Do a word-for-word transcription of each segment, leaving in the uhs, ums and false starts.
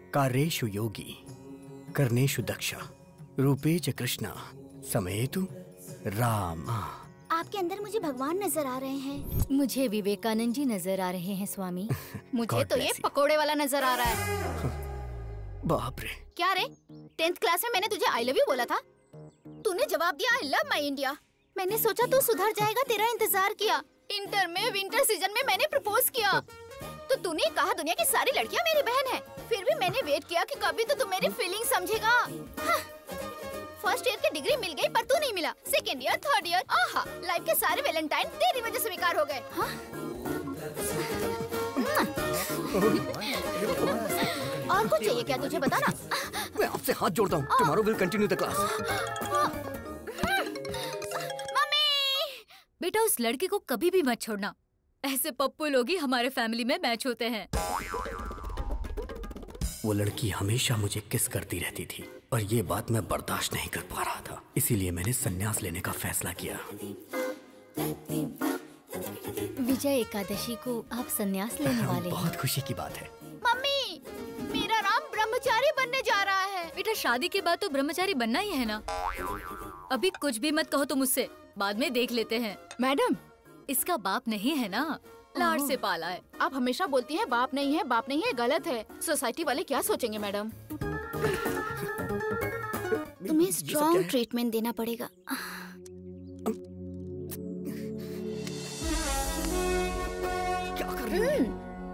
कार्येषु योगी कर्णेषु दक्ष रूपे च कृष्ण समेतु राम। आपके अंदर मुझे भगवान नजर आ रहे हैं। मुझे विवेकानंद जी नजर आ रहे हैं स्वामी। मुझे तो ये पकोड़े वाला नजर आ रहा है। बाप रे। क्या रे, टेंथ क्लास में मैंने तुझे आई लव यू बोला था, तूने जवाब दिया आई लव माई इंडिया। मैंने सोचा तू सुधर जाएगा, तेरा इंतजार किया। इंटर में विंटर सीजन में मैंने प्रपोज किया तो तूने कहा दुनिया की सारी लड़कियां मेरी बहन है। फिर भी मैंने वेट किया कि कभी तो तू मेरी फीलिंग समझेगा। हाँ। फर्स्ट ईयर की डिग्री मिल गई पर तू नहीं मिला। सेकेंड ईयर, थर्ड ईयर, आहा, लाइफ के सारे वैलेंटाइन तेरी वजह से बेकार हो गए। हाँ? और कुछ चाहिए क्या तुझे, बता ना। मैं आपसे हाथ जोड़ता हूँ। Tomorrow will continue the class. Mummy, बेटा उस लड़के को कभी भी मत छोड़ना। ऐसे पप्पू लोग ही हमारे फैमिली में मैच होते हैं। वो लड़की हमेशा मुझे किस करती रहती थी और ये बात मैं बर्दाश्त नहीं कर पा रहा था, इसीलिए मैंने संन्यास लेने का फैसला किया। विजय एकादशी को आप संन्यास लेने वाले हैं। बहुत खुशी की बात है। मम्मी, मेरा राम ब्रह्मचारी बनने जा रहा है। बेटा शादी के बाद तो ब्रह्मचारी बनना ही है ना। अभी कुछ भी मत कहो तुम मुझसे, बाद में देख लेते हैं। मैडम, इसका बाप नहीं है ना, लाड से पाला है। आप हमेशा बोलती हैं बाप नहीं है, बाप नहीं है, गलत है। सोसाइटी वाले क्या सोचेंगे मैडम? तुम्हें स्ट्रॉन्ग ट्रीटमेंट देना पड़ेगा। क्या कर रही है?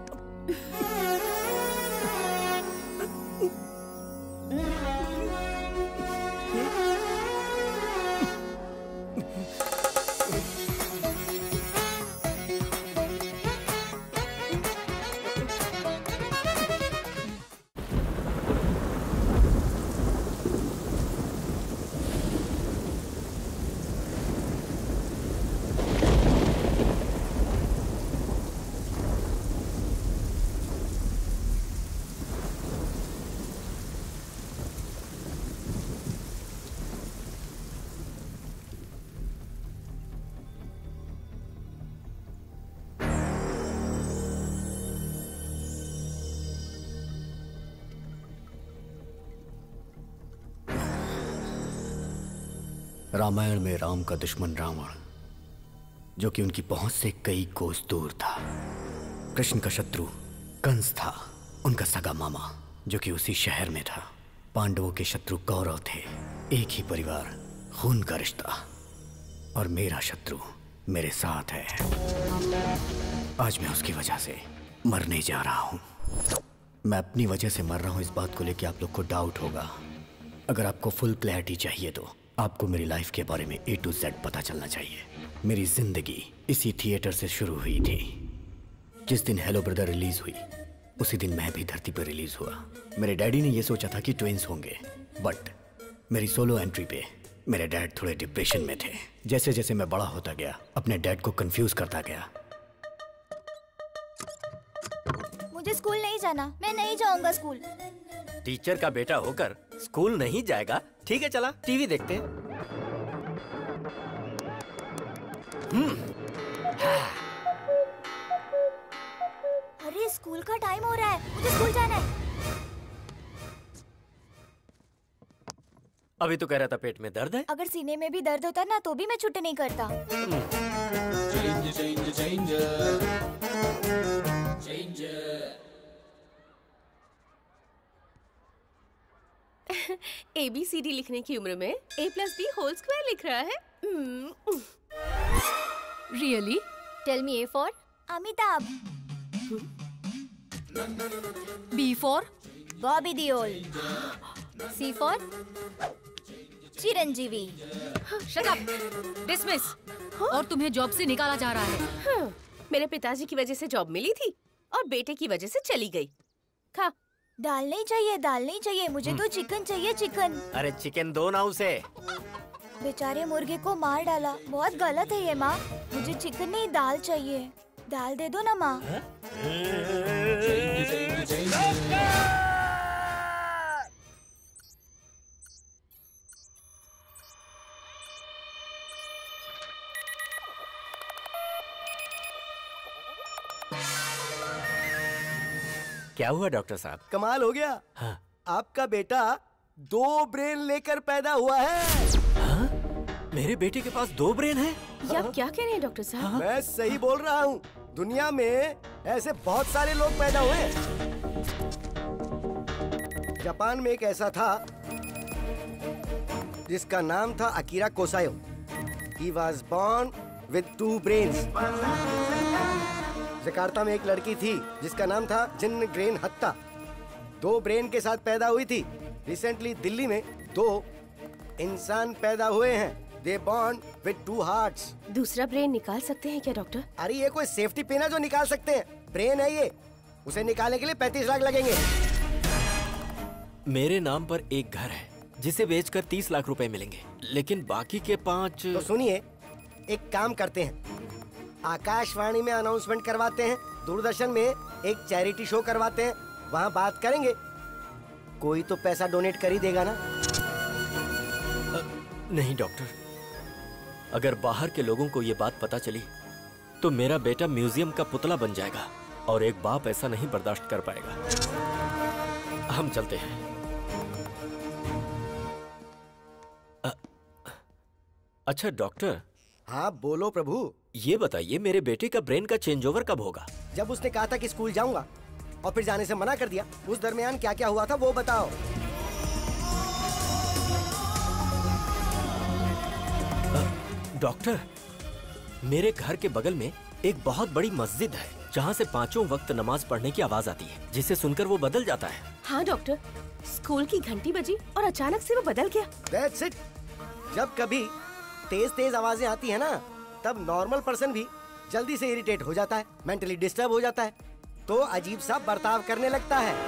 रामायण में राम का दुश्मन रावण, जो कि उनकी पहुंच से कई कोस दूर था। कृष्ण का शत्रु कंस था, उनका सगा मामा, जो कि उसी शहर में था। पांडवों के शत्रु कौरव थे, एक ही परिवार, खून का रिश्ता। और मेरा शत्रु मेरे साथ है। आज मैं उसकी वजह से मरने जा रहा हूं। मैं अपनी वजह से मर रहा हूं, इस बात को लेकर आप लोग को डाउट होगा। अगर आपको फुल क्लैरिटी चाहिए तो आपको मेरी लाइफ के बारे में ए टू जेड पता चलना चाहिए। मेरी जिंदगी इसी थिएटर से शुरू हुई थी। जिस दिन हेलो ब्रदर रिलीज हुई उसी दिन मैं भी धरती पर रिलीज हुआ। मेरे डैडी ने यह सोचा था कि ट्विंस होंगे, बट मेरी सोलो एंट्री पे मेरे डैड थोड़े डिप्रेशन में थे। जैसे जैसे मैं बड़ा होता गया अपने डैड को कंफ्यूज करता गया। मुझे स्कूल नहीं जाना, मैं नहीं जाऊंगा स्कूल। टीचर का बेटा होकर स्कूल नहीं जाएगा? ठीक है, चला टीवी देखते हैं। हम्म। अरे स्कूल का टाइम हो रहा है, मुझे स्कूल जाना है। अभी तो कह रहा था पेट में दर्द है। अगर सीने में भी दर्द होता ना तो भी मैं छुट्टी नहीं करता। Change, change, change, change. A B C D लिखने की उम्र में A plus B whole square लिख रहा है। Really? Tell me A for Amitabh, B for Bobby Deol, C for Chiranjeevi. Shut up, dismiss. और तुम्हें जॉब से निकाला जा रहा है। हाँ, मेरे पिताजी की वजह से जॉब मिली थी और बेटे की वजह से चली गई। खा। दाल नहीं चाहिए, दाल नहीं चाहिए, मुझे तो चिकन चाहिए, चिकन। अरे चिकन दो ना उसे। बेचारे मुर्गे को मार डाला, बहुत गलत है ये माँ। मुझे चिकन नहीं दाल चाहिए, दाल दे दो ना माँ। क्या हुआ डॉक्टर साहब? कमाल हो गया। हाँ। आपका बेटा दो ब्रेन लेकर पैदा हुआ है। हाँ? मेरे बेटे के पास दो ब्रेन है? ये आप क्या कह रहे हैं डॉक्टर साहब? मैं सही बोल रहा हूँ। दुनिया में ऐसे बहुत सारे लोग पैदा हुए हैं। जापान में एक ऐसा था जिसका नाम था Akira Kosayo. He was born with two brains. Jakarta में एक लड़की थी जिसका नाम था जिन ग्रेन हत्ता। दो ब्रेन के साथ पैदा हुई थी। रिसेंटली दिल्ली में दो इंसान पैदा हुए हैं। They born with two hearts. दूसरा ब्रेन निकाल सकते हैं क्या डॉक्टर? अरे ये कोई सेफ्टी पिन है जो निकाल सकते हैं? ब्रेन है ये। उसे निकालने के लिए पैंतीस लाख लगेंगे। मेरे नाम पर एक घर है जिसे बेचकर तीस लाख रुपए मिलेंगे, लेकिन बाकी के पाँच। तो सुनिए, एक काम करते हैं, आकाशवाणी में अनाउंसमेंट करवाते हैं, दूरदर्शन में एक चैरिटी शो करवाते हैं, वहाँ बात करेंगे। कोई तो पैसा डोनेट कर ही देगा ना। आ, नहीं डॉक्टर, अगर बाहर के लोगों को ये बात पता चली तो मेरा बेटा म्यूजियम का पुतला बन जाएगा और एक बाप ऐसा नहीं बर्दाश्त कर पाएगा। हम चलते हैं। आ, अच्छा डॉक्टर। हाँ बोलो प्रभु। ये बताइए, मेरे बेटे का ब्रेन का चेंज ओवर कब होगा? जब उसने कहा था कि स्कूल जाऊंगा और फिर जाने से मना कर दिया, उस दरमियान क्या क्या हुआ था वो बताओ। डॉक्टर, मेरे घर के बगल में एक बहुत बड़ी मस्जिद है जहाँ से पांचों वक्त नमाज पढ़ने की आवाज आती है, जिसे सुनकर वो बदल जाता है। हाँ डॉक्टर, स्कूल की घंटी बजी और अचानक से वो बदल गया। That's it. जब कभी तेज तेज आवाजें आती है ना, तब नॉर्मल पर्सन भी जल्दी से इरिटेट हो जाता है, मेंटली डिस्टर्ब हो जाता है, तो अजीब सा बर्ताव करने लगता है।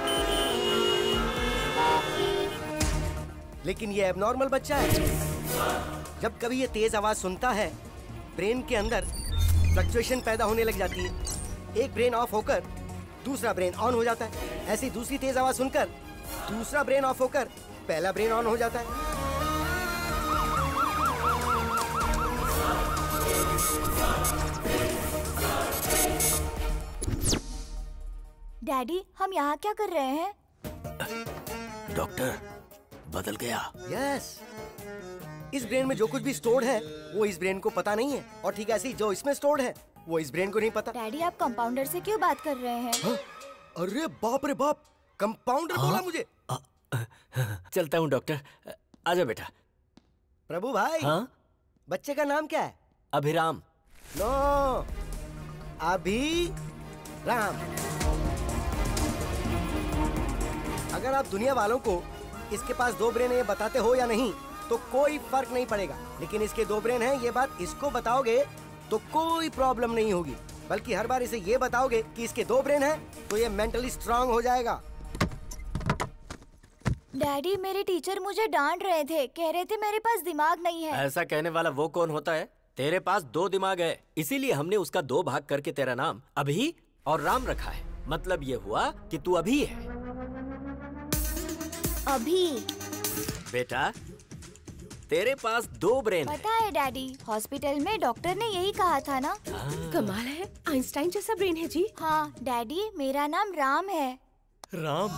लेकिन ये एबनॉर्मल बच्चा है। जब कभी ये तेज आवाज सुनता है, ब्रेन के अंदर फ्लक्चुएशन पैदा होने लग जाती है। एक ब्रेन ऑफ होकर दूसरा ब्रेन ऑन हो जाता है। ऐसी दूसरी तेज आवाज सुनकर दूसरा ब्रेन ऑफ होकर पहला ब्रेन ऑन हो जाता है। डैडी, हम यहाँ क्या कर रहे हैं? डॉक्टर, बदल गया। यस, इस ब्रेन में जो कुछ भी स्टोर्ड है वो इस ब्रेन को पता नहीं है, और ठीक ऐसे ही जो इसमें स्टोर्ड है वो इस ब्रेन को नहीं पता। डैडी, आप कंपाउंडर से क्यों बात कर रहे हैं? हाँ? अरे बाप रे बाप, कंपाउंडर हाँ? बोला मुझे। आ, आ, चलता हूँ डॉक्टर, आजा बेटा। प्रभु भाई। हाँ? बच्चे का नाम क्या है? अभिराम। नो, अभी राम। अगर आप दुनिया वालों को इसके पास दो ब्रेन है ये बताते हो या नहीं तो कोई फर्क नहीं पड़ेगा, लेकिन इसके दो ब्रेन हैं ये बात इसको बताओगे तो कोई प्रॉब्लम नहीं होगी, बल्कि हर बार इसे ये बताओगे कि इसके दो ब्रेन हैं तो ये मेंटली स्ट्रांग हो जाएगा। डैडी, मेरे टीचर मुझे डांट रहे थे, कह रहे थे मेरे पास दिमाग नहीं है। ऐसा कहने वाला वो कौन होता है? तेरे पास दो दिमाग है, इसीलिए हमने उसका दो भाग करके तेरा नाम अभी और राम रखा है। मतलब ये हुआ कि तू अभी है। अभी? बेटा, तेरे पास दो ब्रेन है। पता है डैडी, हॉस्पिटल में डॉक्टर ने यही कहा था ना। कमाल है, आइंस्टाइन जैसा ब्रेन है जी। हाँ डैडी, मेरा नाम राम है। राम?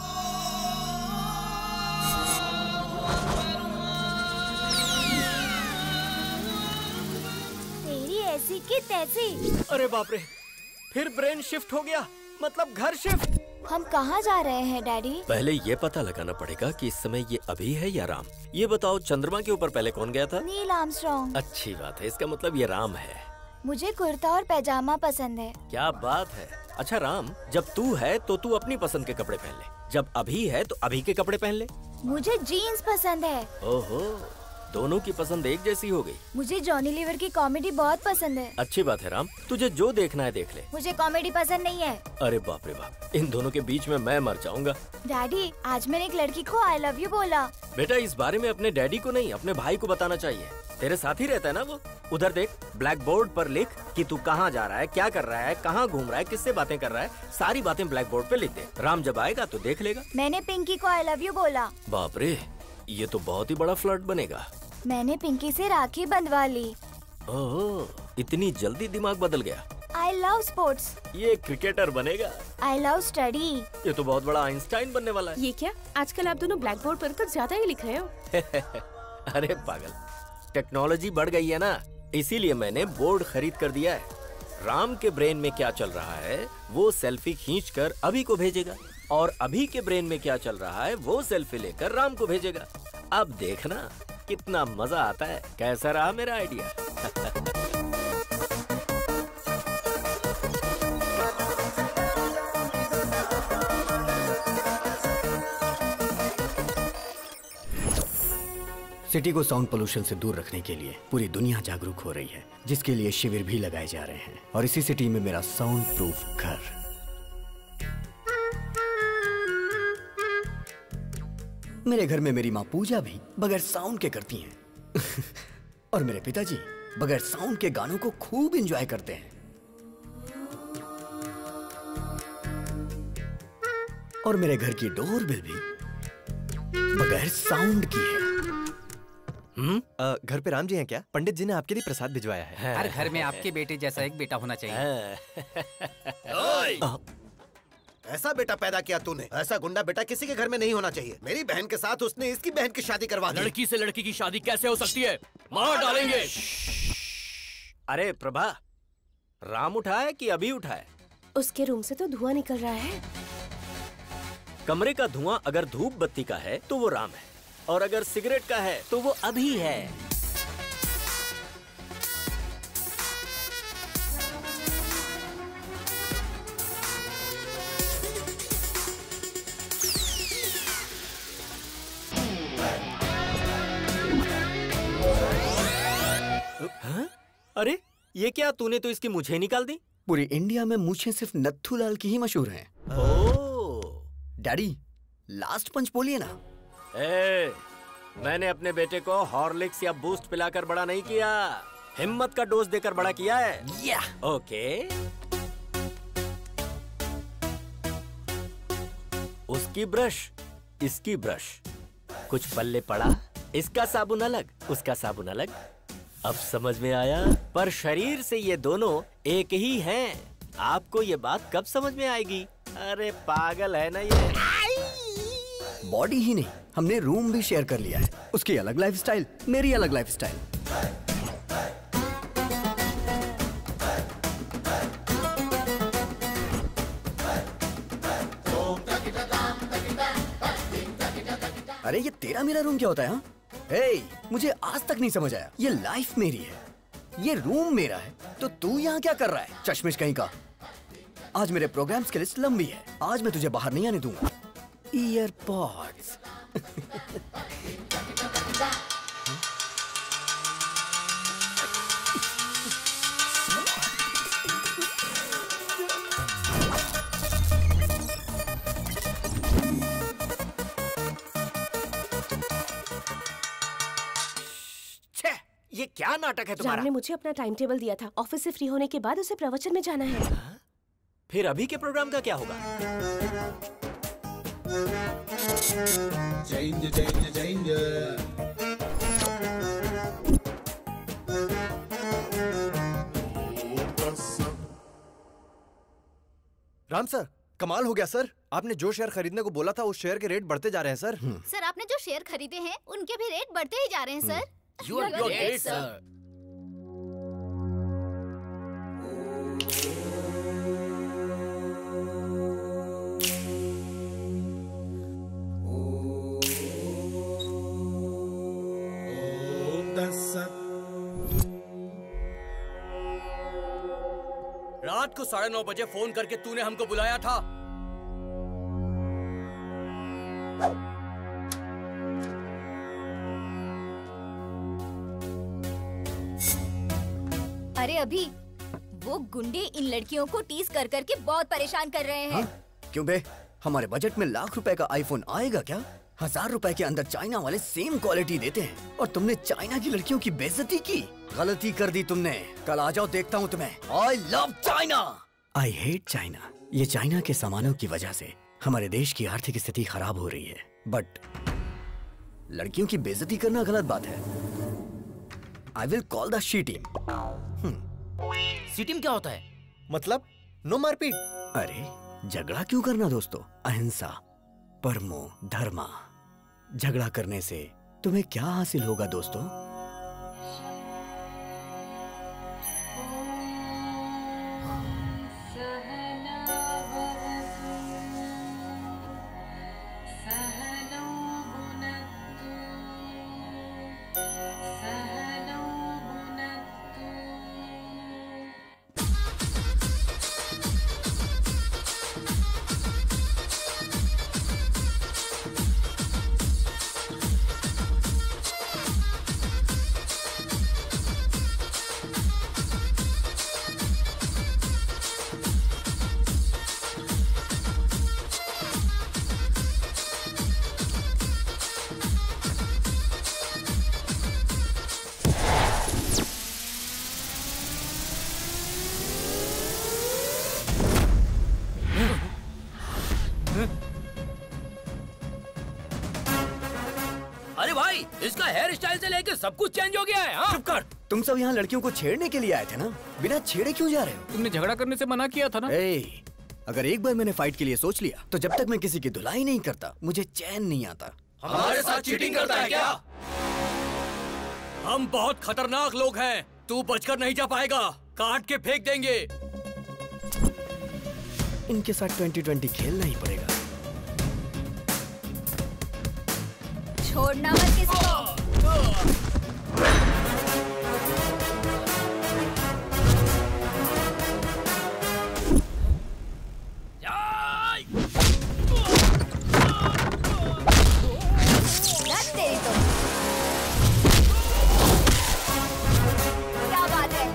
तेरी ऐसी की तैसी। अरे बाप रे, फिर ब्रेन शिफ्ट हो गया, मतलब घर शिफ्ट। हम कहाँ जा रहे हैं डैडी? पहले ये पता लगाना पड़ेगा कि इस समय ये अभी है या राम। ये बताओ, चंद्रमा के ऊपर पहले कौन गया था? Neil Armstrong. अच्छी बात है, इसका मतलब ये राम है। मुझे कुर्ता और पैजामा पसंद है। क्या बात है। अच्छा राम, जब तू है तो तू अपनी पसंद के कपड़े पहन ले, जब अभी है तो अभी के कपड़े पहन ले। मुझे जीन्स पसंद है। ओहो, दोनों की पसंद एक जैसी हो गई। मुझे जॉनी लीवर की कॉमेडी बहुत पसंद है। अच्छी बात है राम, तुझे जो देखना है देख ले। मुझे कॉमेडी पसंद नहीं है। अरे बाप रे बाप, इन दोनों के बीच में मैं मर जाऊंगा। डैडी, आज मैंने एक लड़की को आई लव यू बोला। बेटा, इस बारे में अपने डैडी को नहीं, अपने भाई को बताना चाहिए। तेरे साथ ही रहता है ना वो। उधर देख, ब्लैक बोर्ड पर लिख कि तू कहाँ जा रहा है, क्या कर रहा है, कहाँ घूम रहा है, किससे बातें कर रहा है, सारी बातें ब्लैक बोर्ड पे लिख दे। राम जब आएगा तो देख लेगा। मैंने पिंकी को आई लव यू बोला। बाप रे, ये तो बहुत ही बड़ा फ्लर्ट बनेगा। मैंने पिंकी से राखी बंधवा ली। ओह, इतनी जल्दी दिमाग बदल गया। I I love sports. ये क्रिकेटर बनेगा। I love study. ये तो बहुत बड़ा आइंस्टाइन बनने वाला है। ये क्या, आजकल आप दोनों ब्लैक बोर्ड पर कुछ ज्यादा ही लिख रहे हो। अरे पागल, टेक्नोलॉजी बढ़ गई है ना, इसीलिए मैंने बोर्ड खरीद कर दिया है। राम के ब्रेन में क्या चल रहा है वो सेल्फी खींचकर अभी को भेजेगा, और अभी के ब्रेन में क्या चल रहा है वो सेल्फी लेकर राम को भेजेगा। अब देखना कितना मजा आता है। कैसा रहा मेरा आइडिया? सिटी को साउंड पोल्यूशन से दूर रखने के लिए पूरी दुनिया जागरूक हो रही है, जिसके लिए शिविर भी लगाए जा रहे हैं। और इसी सिटी में मेरा साउंड प्रूफ घर। मेरे घर में मेरी माँ पूजा भी बगैर साउंड के करती हैं। और मेरे पिताजी बगैर साउंड के गानों को खूब एंजॉय करते हैं। और मेरे घर की डोरबेल भी बगैर साउंड की है। हम्म? घर पे राम जी हैं क्या? पंडित जी ने आपके लिए प्रसाद भिजवाया है। हर घर में आपके बेटे जैसा एक बेटा होना चाहिए। ऐसा बेटा पैदा किया तूने, ऐसा गुंडा बेटा किसी के घर में नहीं होना चाहिए। मेरी बहन के साथ उसने इसकी बहन की शादी करवा दी। लड़की से लड़की की शादी कैसे हो सकती है? मार डालेंगे। अरे प्रभा, राम उठाए कि अभी उठाए? उसके रूम से तो धुआं निकल रहा है। कमरे का धुआं अगर धूप बत्ती का है तो वो राम है, और अगर सिगरेट का है तो वो अभी है। हाँ? अरे ये क्या, तूने तो इसकी मूछें निकाल दी। पूरी इंडिया में मूछें सिर्फ नत्थूलाल की ही मशहूर हैं। ओह डैडी, लास्ट पंच बोलिए ना। ए, मैंने अपने बेटे को हॉर्लिक्स या बूस्ट पिलाकर बड़ा नहीं किया, हिम्मत का डोज देकर बड़ा किया है। या ओके। उसकी ब्रश, इसकी ब्रश, कुछ पल्ले पड़ा, इसका साबुन अलग, उसका साबुन अलग। अब समझ में आया? पर शरीर से ये दोनों एक ही हैं। आपको ये बात कब समझ में आएगी? अरे पागल है ना ये। बॉडी ही नहीं, हमने रूम भी शेयर कर लिया है। उसकी अलग लाइफस्टाइल, मेरी अलग लाइफस्टाइल। अरे ये तेरा मेरा रूम क्या होता है? हाँ? हे, मुझे आज तक नहीं समझ आया। ये लाइफ मेरी है, ये रूम मेरा है, तो तू यहाँ क्या कर रहा है? चश्मिश कहीं का। आज मेरे प्रोग्राम्स की लिस्ट लंबी है, आज मैं तुझे बाहर नहीं आने दूंगा। ईयरपॉड्स। ये क्या नाटक है तुम्हारा? राम ने मुझे अपना टाइम टेबल दिया था, ऑफिस से फ्री होने के बाद उसे प्रवचन में जाना है। हाँ? फिर अभी के प्रोग्राम का क्या होगा? Change, change, change. Ram sir, कमाल हो गया सर। आपने जो शेयर खरीदने को बोला था उस शेयर के रेट बढ़ते जा रहे हैं सर। सर आपने जो शेयर खरीदे हैं उनके भी रेट बढ़ते ही जा रहे हैं sir. You are great, sir. रात को साढ़े नौ बजे फोन करके तूने हमको बुलाया था। अरे अभी वो गुंडे इन लड़कियों को टीज कर करके बहुत परेशान कर रहे हैं। हाँ? क्यों बे, हमारे बजट में लाख रुपए का आईफोन आएगा क्या? हजार रुपए के अंदर चाइना वाले सेम क्वालिटी देते हैं, और तुमने चाइना की लड़कियों की बेइज्जती की। गलती कर दी तुमने। कल आ जाओ, देखता हूँ तुम्हें। I love China. I hate China. ये चाइना के सामानों की वजह से हमारे देश की आर्थिक स्थिति खराब हो रही है, बट लड़कियों की बेइज्जती करना गलत बात है। I will call the she team. C team क्या होता है? मतलब नो मारपीट। अरे झगड़ा क्यों करना दोस्तों, अहिंसा, परमो धर्मा। झगड़ा करने से तुम्हें क्या हासिल होगा दोस्तों? अरे भाई, इसका हेयर स्टाइल से लेके सब कुछ चेंज हो गया है। हाँ? चुप कर। तुम सब यहाँ लड़कियों को छेड़ने के लिए आए थे ना, बिना छेड़े क्यों जा रहे हो? तुमने झगड़ा करने से मना किया था ना। ए, अगर एक बार मैंने फाइट के लिए सोच लिया तो जब तक मैं किसी की धुलाई नहीं करता मुझे चैन नहीं आता। हमारे साथ चीटिंग करता है क्या? हम बहुत खतरनाक लोग हैं, तू बचकर नहीं जा पाएगा, काट के फेंक देंगे। इनके साथ ट्वेंटी ट्वेंटी खेलना ही पड़ेगा। छोड़ना मत किसी को। लग तेरी तो। क्या बात है?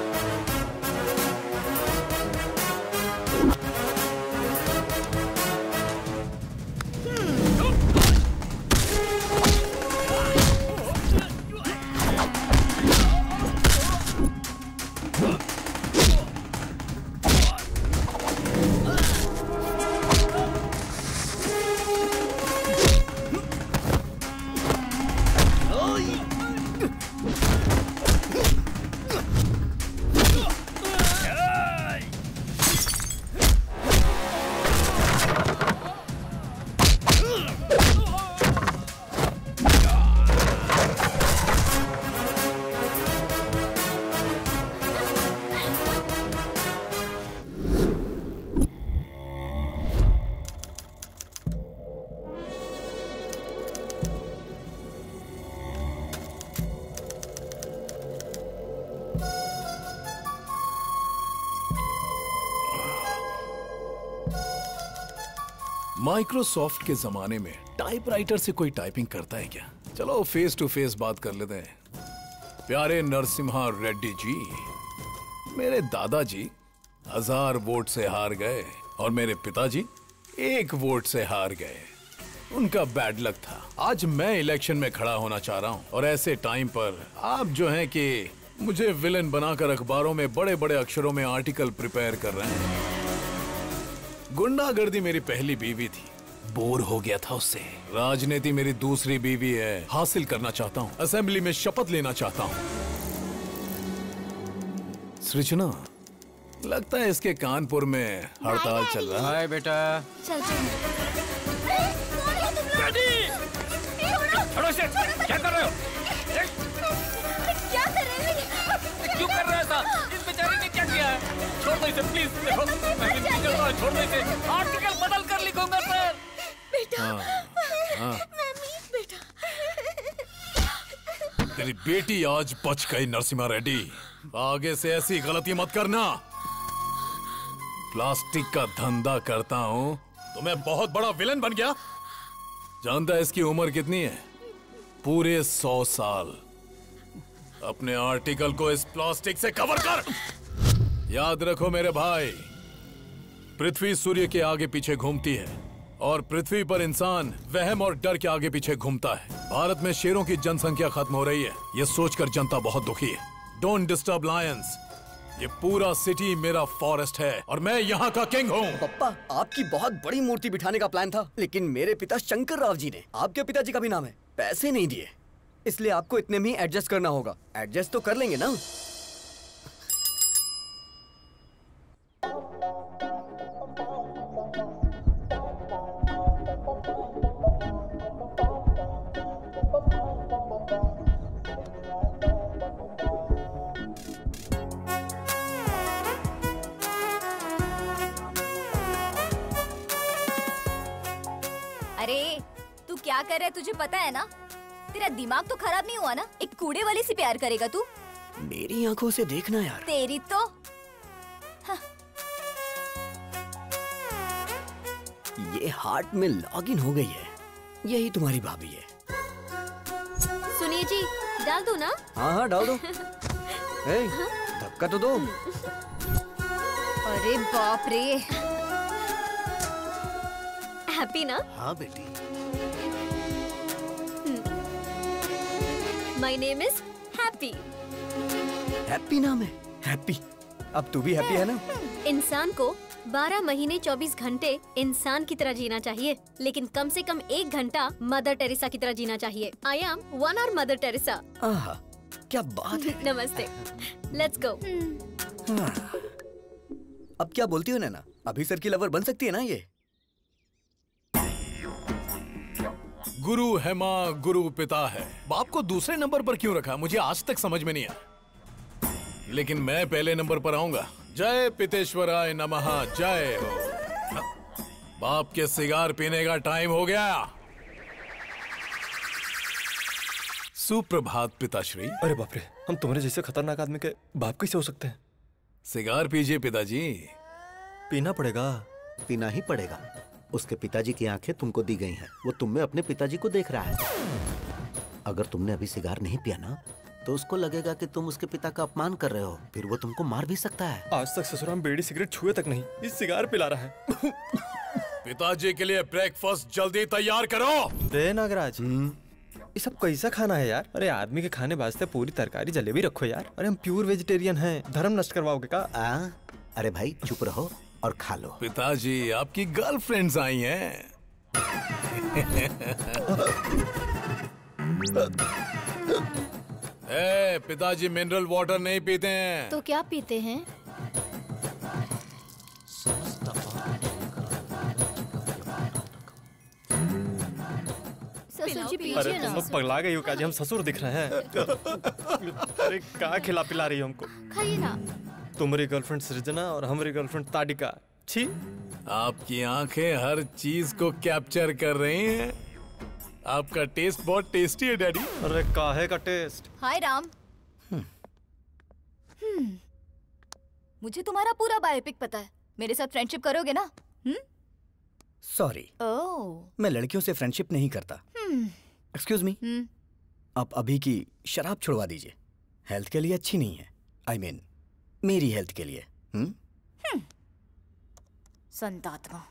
माइक्रोसॉफ्ट के जमाने में टाइपराइटर से कोई टाइपिंग करता है क्या? चलो फेस टू फेस बात कर लेते हैं। प्यारे नरसिम्हा रेड्डी जी, मेरे दादाजी हजार वोट से हार गए और मेरे पिताजी एक वोट से हार गए। उनका बैड लक था। आज मैं इलेक्शन में खड़ा होना चाह रहा हूं और ऐसे टाइम पर आप जो हैं कि मुझे विलन बनाकर अखबारों में बड़े बड़े अक्षरों में आर्टिकल प्रिपेयर कर रहे हैं। गुंडागर्दी मेरी पहली बीवी थी, बोर हो गया था उससे। राजनीति मेरी दूसरी बीवी है, हासिल करना चाहता हूँ। असेंबली में शपथ लेना चाहता हूँ। सृजना, लगता है इसके कानपुर में हड़ताल चल रहा है। हाय बेटा। चल चल। छोड़ो इसे, क्या कर रहे हो? क्या कर रहे हो? क्यों कर रहे हो ऐसा? इस बेचारे ने क्या किया है? छोड़ दो इसे प्लीज। देखो, मैं विनती करता हूँ, छोड़ दो इसे। आर्टिकल बदल कर लिखूंगा सर। बेटा, हाँ। मम्मी, बेटा। तेरी बेटी आज बच गई नरसिम्हा रेड्डी। आगे से ऐसी गलती मत करना। प्लास्टिक का धंधा करता हूँ तो मैं बहुत बड़ा विलन बन गया। जानता है इसकी उम्र कितनी है? पूरे सौ साल। अपने आर्टिकल को इस प्लास्टिक से कवर कर। याद रखो मेरे भाई, पृथ्वी सूर्य के आगे पीछे घूमती है और पृथ्वी पर इंसान वहम और डर के आगे पीछे घूमता है। भारत में शेरों की जनसंख्या खत्म हो रही है, यह सोचकर जनता बहुत दुखी है। Don't disturb lions. ये पूरा सिटी मेरा फॉरेस्ट है और मैं यहाँ का किंग हूँ। पप्पा, आपकी बहुत बड़ी मूर्ति बिठाने का प्लान था, लेकिन मेरे पिता शंकर राव जी ने, आपके पिताजी का भी नाम है, पैसे नहीं दिए, इसलिए आपको इतने में ही एडजस्ट करना होगा। एडजस्ट तो कर लेंगे ना? तू क्या कर रहा है तुझे पता है ना? तेरा दिमाग तो खराब नहीं हुआ ना? एक कूड़े वाले से प्यार करेगा तू? मेरी आंखों से देखना यार। तेरी तो हाँ। ये हार्ट में लॉगिन हो गई है। यही तुम्हारी भाभी है। सुनिए जी, डाल दो ना? हाँ हाँ डाल दो। ए, धक्का तो दो। अरे बाप रे। हैप्पी ना? हाँ बेटी। My name is Happy. Happy नाम है? हैप्पी। अब तू भी हैप्पी है ना? इंसान को बारह महीने चौबीस घंटे इंसान की तरह जीना चाहिए, लेकिन कम से कम एक घंटा मदर टेरेसा की तरह जीना चाहिए। I am one hour Mother Teresa. आहा, क्या बात है। नमस्ते। Let's go. अब क्या बोलती हो नैना? अभी सर की लवर बन सकती है ना ये? गुरु है माँ, गुरु पिता है। बाप को दूसरे नंबर पर क्यों रखा, मुझे आज तक समझ में नहीं आया। लेकिन मैं पहले नंबर पर आऊंगा। जय पितेश्वराय नमः, जय हो। बाप के सिगार पीने का टाइम हो गया। सुप्रभात पिताश्री। अरे बाप रे, हम तुम्हारे जैसे खतरनाक आदमी के बाप कैसे हो सकते हैं? सिगार पीजिए पिताजी। पीना पड़ेगा। पीना ही पड़ेगा। उसके पिताजी की आंखें तुमको दी गई हैं। वो तुम में अपने पिताजी को देख रहा है। अगर तुमने अभी सिगार नहीं पिया ना, तो उसको लगेगा कि तुम उसके पिता का अपमान कर रहे हो। फिर वो तुमको मार भी सकता है। आज तक ससुराल में बीड़ी सिगरेट छुए तक नहीं, इस सिगार पिला रहा है। पिताजी के लिए ब्रेकफास्ट जल्दी तैयार करो। दे नागराज, ये सब कैसा खाना है यार? अरे आदमी के खाने वास्ते पूरी तरकारी जलेबी रखो यार। अरे हम प्योर वेजिटेरियन हैं, धर्म नष्ट करवाओगे का? आ? अरे भाई चुप रहो और खा लो। पिताजी, आपकी गर्लफ्रेंड्स आई हैं। ए, पिताजी मिनरल वाटर नहीं पीते हैं। तो क्या पीते हैं? ससुर जी अरे पीजिए तुम ना। लोग पगला गई हो काजी, हम ससुर दिख रहे हैं। अरे क्या खिला पिला रही हो हमको? खाइए ना। तुम्हारी गर्लफ्रेंड सृजना और हमारी गर्लफ्रेंड ताडिका। छी। आपकी आंखें हर चीज को कैप्चर कर रही हैं। आपका टेस्ट बहुत टेस्टी है डैडी। अरे काहे का टेस्ट? हाय राम। हम्म। मुझे तुम्हारा पूरा बायोपिक पता है। मेरे साथ फ्रेंडशिप करोगे ना? हम्म? Sorry, oh. मैं लड़कियों से फ्रेंडशिप नहीं करता। एक्सक्यूज मी, आप अभी की शराब छुड़वा दीजिए। हेल्थ के लिए अच्छी नहीं है। आई I मीन mean, मेरी हेल्थ के लिए। हम्म? संतात्मा।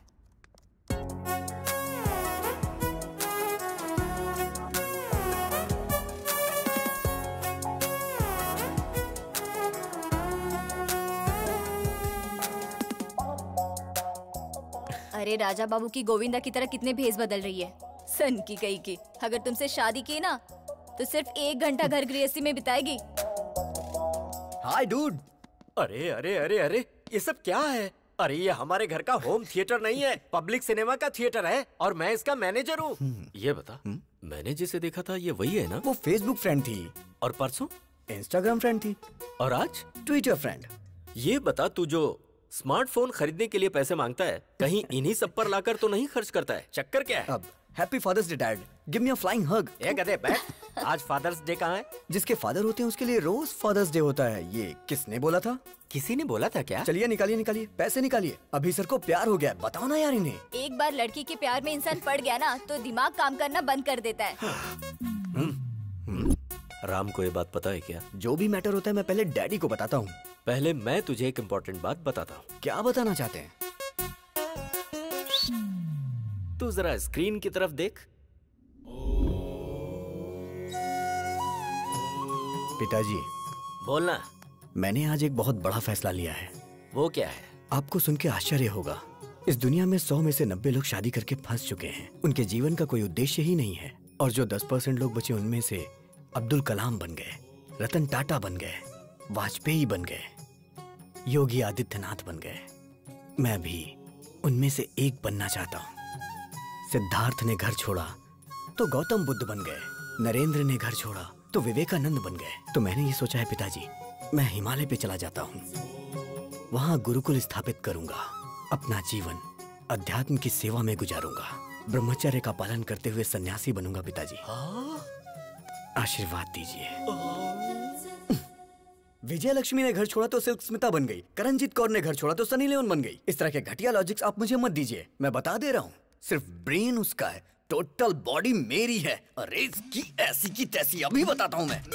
अरे राजा बाबू की गोविंदा की तरह कितने भेस बदल रही है। सन की कही की। अगर तुमसे शादी की ना, तो सिर्फ एक घंटा घर गृहस्थी में बिताएगी। हाय डूड। अरे अरे अरे अरे, ये सब क्या है? अरे ये हमारे घर का होम थिएटर नहीं है, पब्लिक सिनेमा का थिएटर है और मैं इसका मैनेजर हूँ। ये बता, मैंने जिसे देखा था ये वही है ना? वो फेसबुक फ्रेंड थी। और परसों इंस्टाग्राम फ्रेंड थी। और आज ट्विटर फ्रेंड। ये बता, तू जो स्मार्टफोन खरीदने के लिए पैसे मांगता है, कहीं इन्हीं सब पर लाकर तो नहीं खर्च करता है? चक्कर क्या है? अब happy father's day dad, give me a flying hug. ए गधे बैठ। आज फादर्स डे कहाँ है? जिसके फादर होते हैं उसके लिए रोज फादर्स डे होता है। ये किसने बोला था? किसी ने बोला था क्या? चलिए निकालिए निकालिए, पैसे निकालिए। अभी सर को प्यार हो गया, बताओ ना यार इन्हें। एक बार लड़की के प्यार में इंसान पड़ गया ना, तो दिमाग काम करना बंद कर देता है। राम को ये बात पता है क्या? जो भी मैटर होता है मैं पहले डैडी को बताता हूँ। पहले मैं तुझे एक इम्पोर्टेंट बात बताता हूँ। क्या बताना चाहते हैं? तू जरा स्क्रीन की तरफ देख। पिताजी, बोलना। मैंने आज एक बहुत बड़ा फैसला लिया है। वो क्या है? आपको सुन के आश्चर्य होगा। इस दुनिया में सौ में से नब्बे लोग शादी करके फंस चुके हैं। उनके जीवन का कोई उद्देश्य ही नहीं है। और जो दस परसेंट लोग बचे उनमें से अब्दुल कलाम बन गए, रतन टाटा बन गए, वाजपेयी बन गए, योगी आदित्यनाथ बन गए। मैं भी उनमें से एक बनना चाहता हूँ। सिद्धार्थ ने घर छोड़ा तो गौतम बुद्ध बन गए, नरेंद्र ने घर छोड़ा तो विवेकानंद बन गए। तो मैंने ये सोचा है पिताजी, मैं हिमालय पे चला जाता हूँ, वहां गुरुकुल स्थापित करूंगा, अपना जीवन अध्यात्म की सेवा में गुजारूंगा। ब्रह्मचर्य का पालन करते हुए सन्यासी बनूंगा पिताजी। आशीर्वाद दीजिए। विजय लक्ष्मी ने घर छोड़ा तो सिल्क स्मिता बन गई, करणजीत कौर ने घर छोड़ा तो सनी लियोन बन गई। इस तरह के घटिया लॉजिक्स आप मुझे मत दीजिए, मैं बता दे रहा हूँ। सिर्फ ब्रेन उसका है, टोटल बॉडी मेरी है। अरे इसकी ऐसी की तैसी अभी बताता हूँ मैं।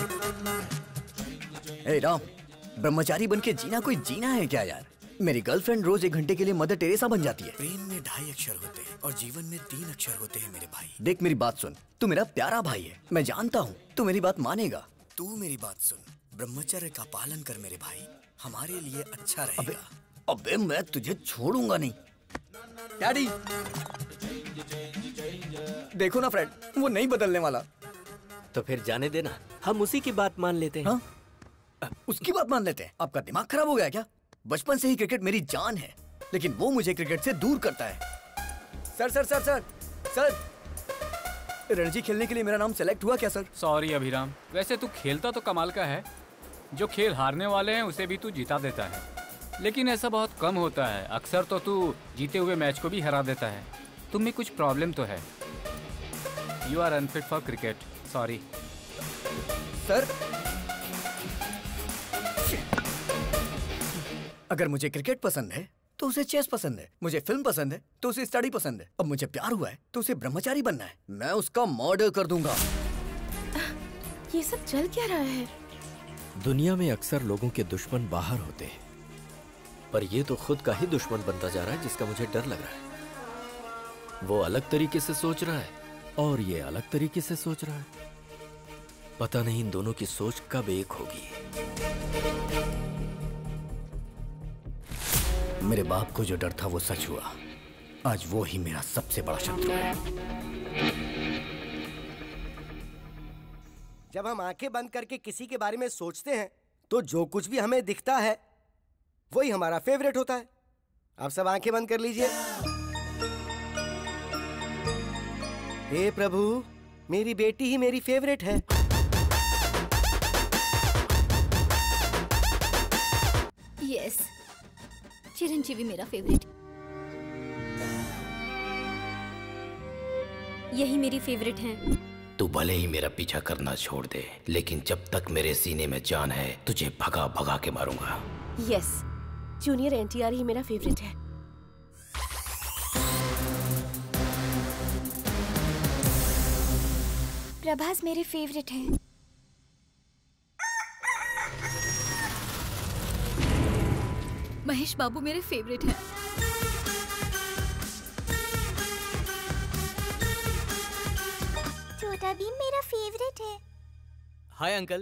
ए राम, ब्रह्मचारी बन के जीना कोई जीना है क्या यार? मेरी गर्लफ्रेंड रोज एक घंटे के लिए मदर टेरेसा बन जाती है। प्रेम में ढाई अक्षर होते हैं और जीवन में तीन अक्षर होते हैं मेरे भाई। देख मेरी बात सुन, तू मेरा प्यारा भाई है, मैं जानता हूँ तू मेरी बात मानेगा। तू मेरी बात सुन, ब्रह्मचर्य का पालन कर मेरे भाई, हमारे लिए अच्छा रहेगा। अबे, अबे मैं तुझे छोड़ूंगा नहीं। डैडी देखो ना फ्रेंड, वो नहीं बदलने वाला। तो फिर जाने देना, हम उसी की बात मान लेते हैं। हाँ? उसकी बात मान लेते हैं? आपका दिमाग खराब हो गया क्या? बचपन से ही क्रिकेट मेरी जान है, लेकिन वो मुझे क्रिकेट से दूर करता है। Sir sir sir sir sir Ranji खेलने के लिए मेरा नाम सेलेक्ट हुआ क्या सर? सॉरी अभिराम, वैसे तू खेलता तो कमाल का है। जो खेल हारने वाले हैं उसे भी तू जिता देता है, लेकिन ऐसा बहुत कम होता है। अक्सर तो तू जीते हुए मैच को भी हरा देता है। तुम में कुछ प्रॉब्लम तो है। You are unfit for cricket, sorry. Sir अगर मुझे क्रिकेट पसंद है तो उसे चेस पसंद है, मुझे फिल्म पसंद है तो उसे स्टडी पसंद है, अब मुझे प्यार हुआ है तो उसे ब्रह्मचारी बनना है। मैं उसका मर्डर कर दूंगा। ये सब चल क्या रहा है? दुनिया में अक्सर लोगों के दुश्मन बाहर होते हैं, पर ये तो खुद का ही दुश्मन बनता जा रहा है, जिसका मुझे डर लग रहा है। वो अलग तरीके से सोच रहा है और ये अलग तरीके से सोच रहा है। पता नहीं इन दोनों की सोच कब एक होगी। मेरे बाप को जो डर था वो सच हुआ। आज वो ही मेरा सबसे बड़ा शत्रु है। जब हम आंखें बंद करके किसी के बारे में सोचते हैं तो जो कुछ भी हमें दिखता है वही हमारा फेवरेट होता है। आप सब आंखें बंद कर लीजिए। हे प्रभु, मेरी बेटी ही मेरी फेवरेट है। यस, चिरंजीवी मेरा फेवरेट। यही मेरी फेवरेट है। तू भले ही मेरा पीछा करना छोड़ दे, लेकिन जब तक मेरे सीने में जान है तुझे भगा भगा के मारूंगा। यस, जूनियर एनटीआर ही मेरा फेवरेट है। प्रभास मेरे फेवरेट है। महेश बाबू मेरे फेवरेट हैं। छोटा भीम मेरा फेवरेट है। Hi uncle.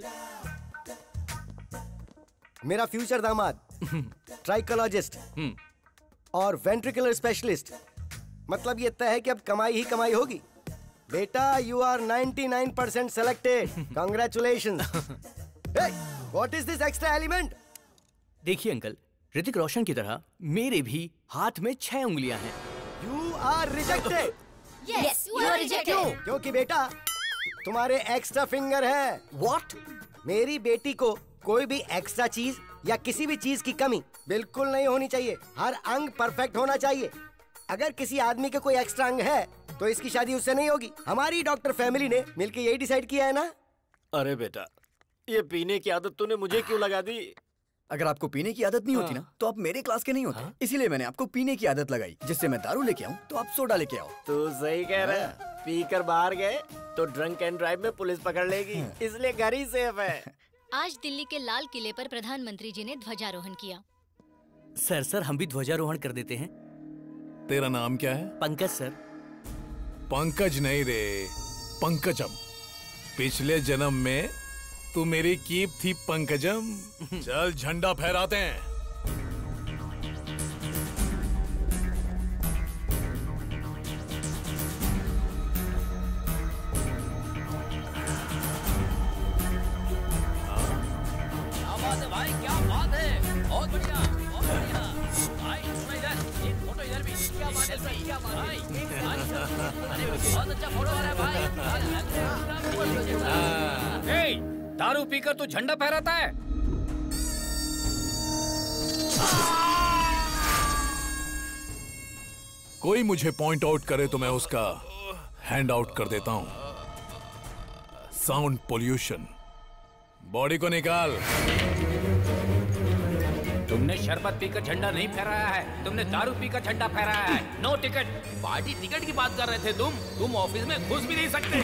मेरा फ्यूचर दामाद ट्राइकोलॉजिस्ट और वेंट्रिकुलर स्पेशलिस्ट। मतलब ये तय है कि अब कमाई ही कमाई होगी। बेटा, यू आर निन्यानवे percent selected. Congratulations. What is this extra element? देखिए अंकल, ऋतिक रोशन की तरह मेरे भी हाथ में छह उंगलियां हैं। You are rejected. Yes, you are rejected. क्यों? क्योंकि बेटा तुम्हारे एक्स्ट्रा फिंगर है। What? मेरी बेटी को कोई भी एक्स्ट्रा चीज या किसी भी चीज की कमी बिल्कुल नहीं होनी चाहिए। हर अंग परफेक्ट होना चाहिए। अगर किसी आदमी के कोई एक्स्ट्रा अंग है तो इसकी शादी उससे नहीं होगी। हमारी डॉक्टर फैमिली ने मिलकर यही डिसाइड किया है ना। अरे बेटा, ये पीने की आदत तूने मुझे क्यों लगा दी? अगर आपको पीने की आदत नहीं होती ना तो आप मेरे क्लास के नहीं होते। इसीलिए मैंने आपको पीने की आदत लगाई, जिससे मैं दारू लेके आऊं तो आप सोडा लेके आओ। तू सही कह रहा है। पी कर बाहर गए तो ड्रंक एंड ड्राइव में पुलिस पकड़ लेगी, इसलिए घर ही सेफ है। आज दिल्ली के लाल किले पर प्रधानमंत्री जी ने ध्वजारोहण किया। सर सर हम भी ध्वजारोहण कर देते हैं। तेरा नाम क्या है? पंकज सर। पंकज नहीं रे, पंकजम। पिछले जन्म में तू मेरी कीप थी पंकजम। चल झंडा फहराते हैं। क्या बात है भाई, क्या बात है, बहुत बढ़िया, बहुत बढ़िया। भाई थोड़ा इधर, एक फोटो इधर भी। क्या बात है सर, क्या बात है भाई, अरे बहुत अच्छा फोटो आ रहा है भाई। ए, दारू पीकर तू झंडा फहराता है? कोई मुझे पॉइंट आउट करे तो मैं उसका हैंड आउट कर देता हूं। Sound pollution. बॉडी को निकाल। तुमने शरबत पीकर झंडा नहीं फहराया है, तुमने दारू पीकर झंडा फहराया है। No ticket. पार्टी टिकट की बात कर रहे थे तुम तुम ऑफिस में घुस भी नहीं सकते।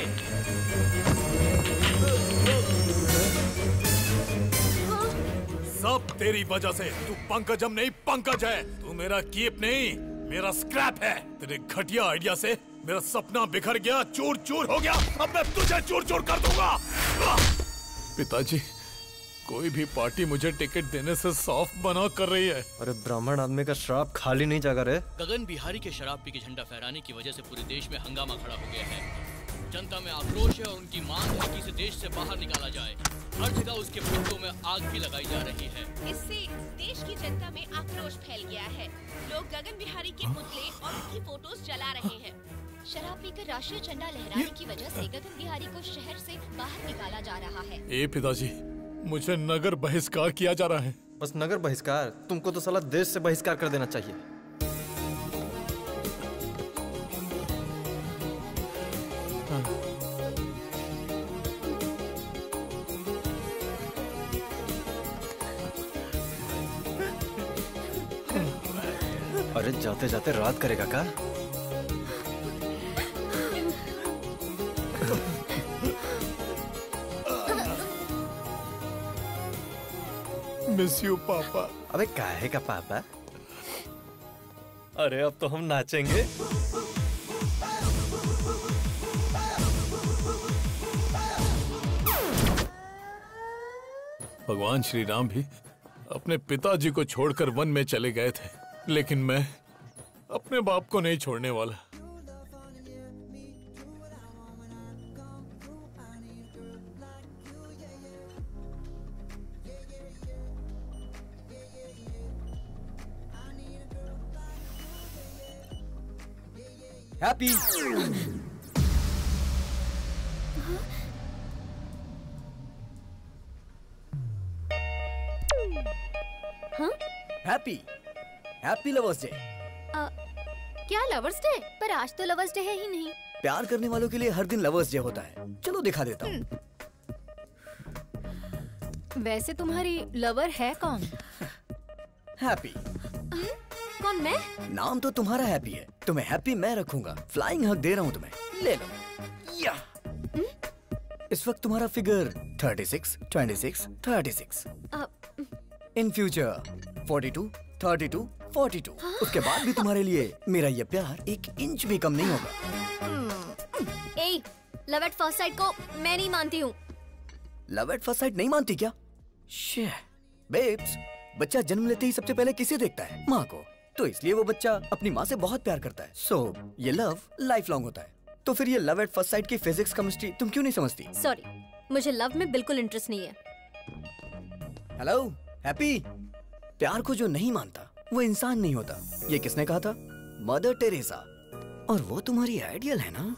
सब तेरी वजह से। तू पंकजम नहीं पंकज है। तू मेरा कीप नहीं मेरा स्क्रैप है। तेरे घटिया आइडिया से मेरा सपना बिखर गया, चूर चूर हो गया। अब मैं तुझे चूर चूर कर दूंगा। पिताजी, कोई भी पार्टी मुझे टिकट देने से साफ मना कर रही है। अरे ब्राह्मण आदमी का श्राप खाली नहीं जागा रे। गगन बिहारी के शराब पी के झंडा फहराने की वजह से पूरे देश में हंगामा खड़ा हो गया है। जनता में आक्रोश है और उनकी मांग है कि इसे देश से बाहर निकाला जाए। हर जगह उसके पुतलों में आग भी लगाई जा रही है। इससे देश की जनता में आक्रोश फैल गया है। लोग गगन बिहारी के पुतले और उनकी फोटोज जला रहे हैं। शराब पीकर राष्ट्रीय झंडा लहराने की वजह से गगन बिहारी को शहर से बाहर निकाला जा रहा है। ए पिताजी, मुझे नगर बहिष्कार किया जा रहा है। बस नगर बहिष्कार? तुमको तो साला देश से बहिष्कार कर देना चाहिए। अरे जाते जाते रात करेगा का? मिस यू पापा। अबे काहे का पापा? अरे अब तो हम नाचेंगे। भगवान श्री राम भी अपने पिताजी को छोड़कर वन में चले गए थे, लेकिन मैं अपने बाप को नहीं छोड़ने वाला। हैप्पी। हाँ? Happy happy lovers day. क्या लवर्स डे? पर आज तो लवर्स डे है ही नहीं। प्यार करने वालों के लिए हर दिन लवर्स डे होता है। चलो दिखा देता हूँ। वैसे तुम्हारी लवर है कौन? हैप्पी। कौन मैं? नाम तो तुम्हारा हैप्पी है, तुम्हें हैप्पी मैं रखूंगा। फ्लाइंग हग दे रहा हूँ तुम्हें, ले लो। या। इस वक्त तुम्हारा figure thirty six, twenty six, thirty six. In future forty two, thirty two, forty two. उसके बाद भी तुम्हारे लिए मेरा ये प्यार एक इंच भी कम नहीं होगा। ए, लव एट फर्स्ट साइट को मैं नहीं मानती हूँ। लव एट फर्स्ट साइट नहीं मानती क्या? शे, बेब्स, बच्चा जन्म लेते ही सबसे पहले किसे देखता है? माँ को। तो इसलिए वो बच्चा अपनी माँ से बहुत प्यार करता है। सो so, ये लव लाइफ लॉन्ग होता है। तो फिर ये लव एट फर्स्ट साइट की फिजिक्स केमिस्ट्री तुम क्यों नहीं समझती? सॉरी, मुझे लव में बिल्कुल इंटरेस्ट नहीं है। Hello Happy. प्यार को जो नहीं मानता वो इंसान नहीं होता। ये किसने कहा था? Mother Teresa. और वो तुम्हारी आइडियल है ना?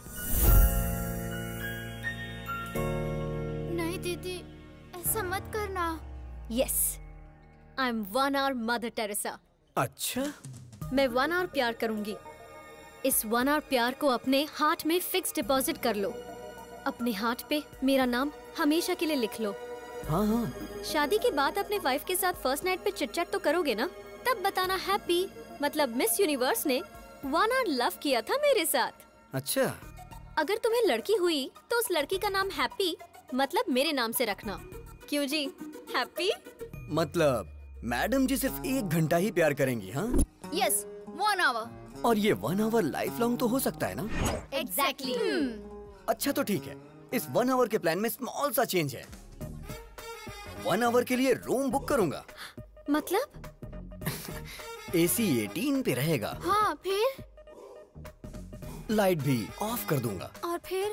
नहीं दीदी, ऐसा मत करना। Yes, I am one hour Mother Teresa. अच्छा, मैं वन आवर प्यार करूंगी। इस वन आवर प्यार को अपने हार्ट में फिक्स डिपॉजिट कर लो। अपने हार्ट पे मेरा नाम हमेशा के लिए लिख लो। हाँ हाँ। शादी के बाद अपने वाइफ के साथ फर्स्ट नाइट पे चिट-चैट तो करोगे ना? तब बताना हैप्पी मतलब मिस यूनिवर्स ने वन आवर लव किया था मेरे साथ। अच्छा। अगर तुम्हें लड़की हुई तो उस लड़की का नाम हैप्पी मतलब मेरे नाम से रखना। क्यों जी, हैप्पी? मतलब मैडम जी सिर्फ एक घंटा ही प्यार करेंगी? हाँ यस, वन आवर। और ये वन आवर लाइफ लॉन्ग तो हो सकता है ना? एग्जैक्टली। अच्छा तो ठीक है, इस वन आवर के प्लान में स्मॉल सा चेंज है। वन आवर के लिए रूम बुक करूंगा। मतलब? एसी एटीन पे रहेगा। हाँ, फिर? लाइट भी ऑफ कर दूंगा। और फिर?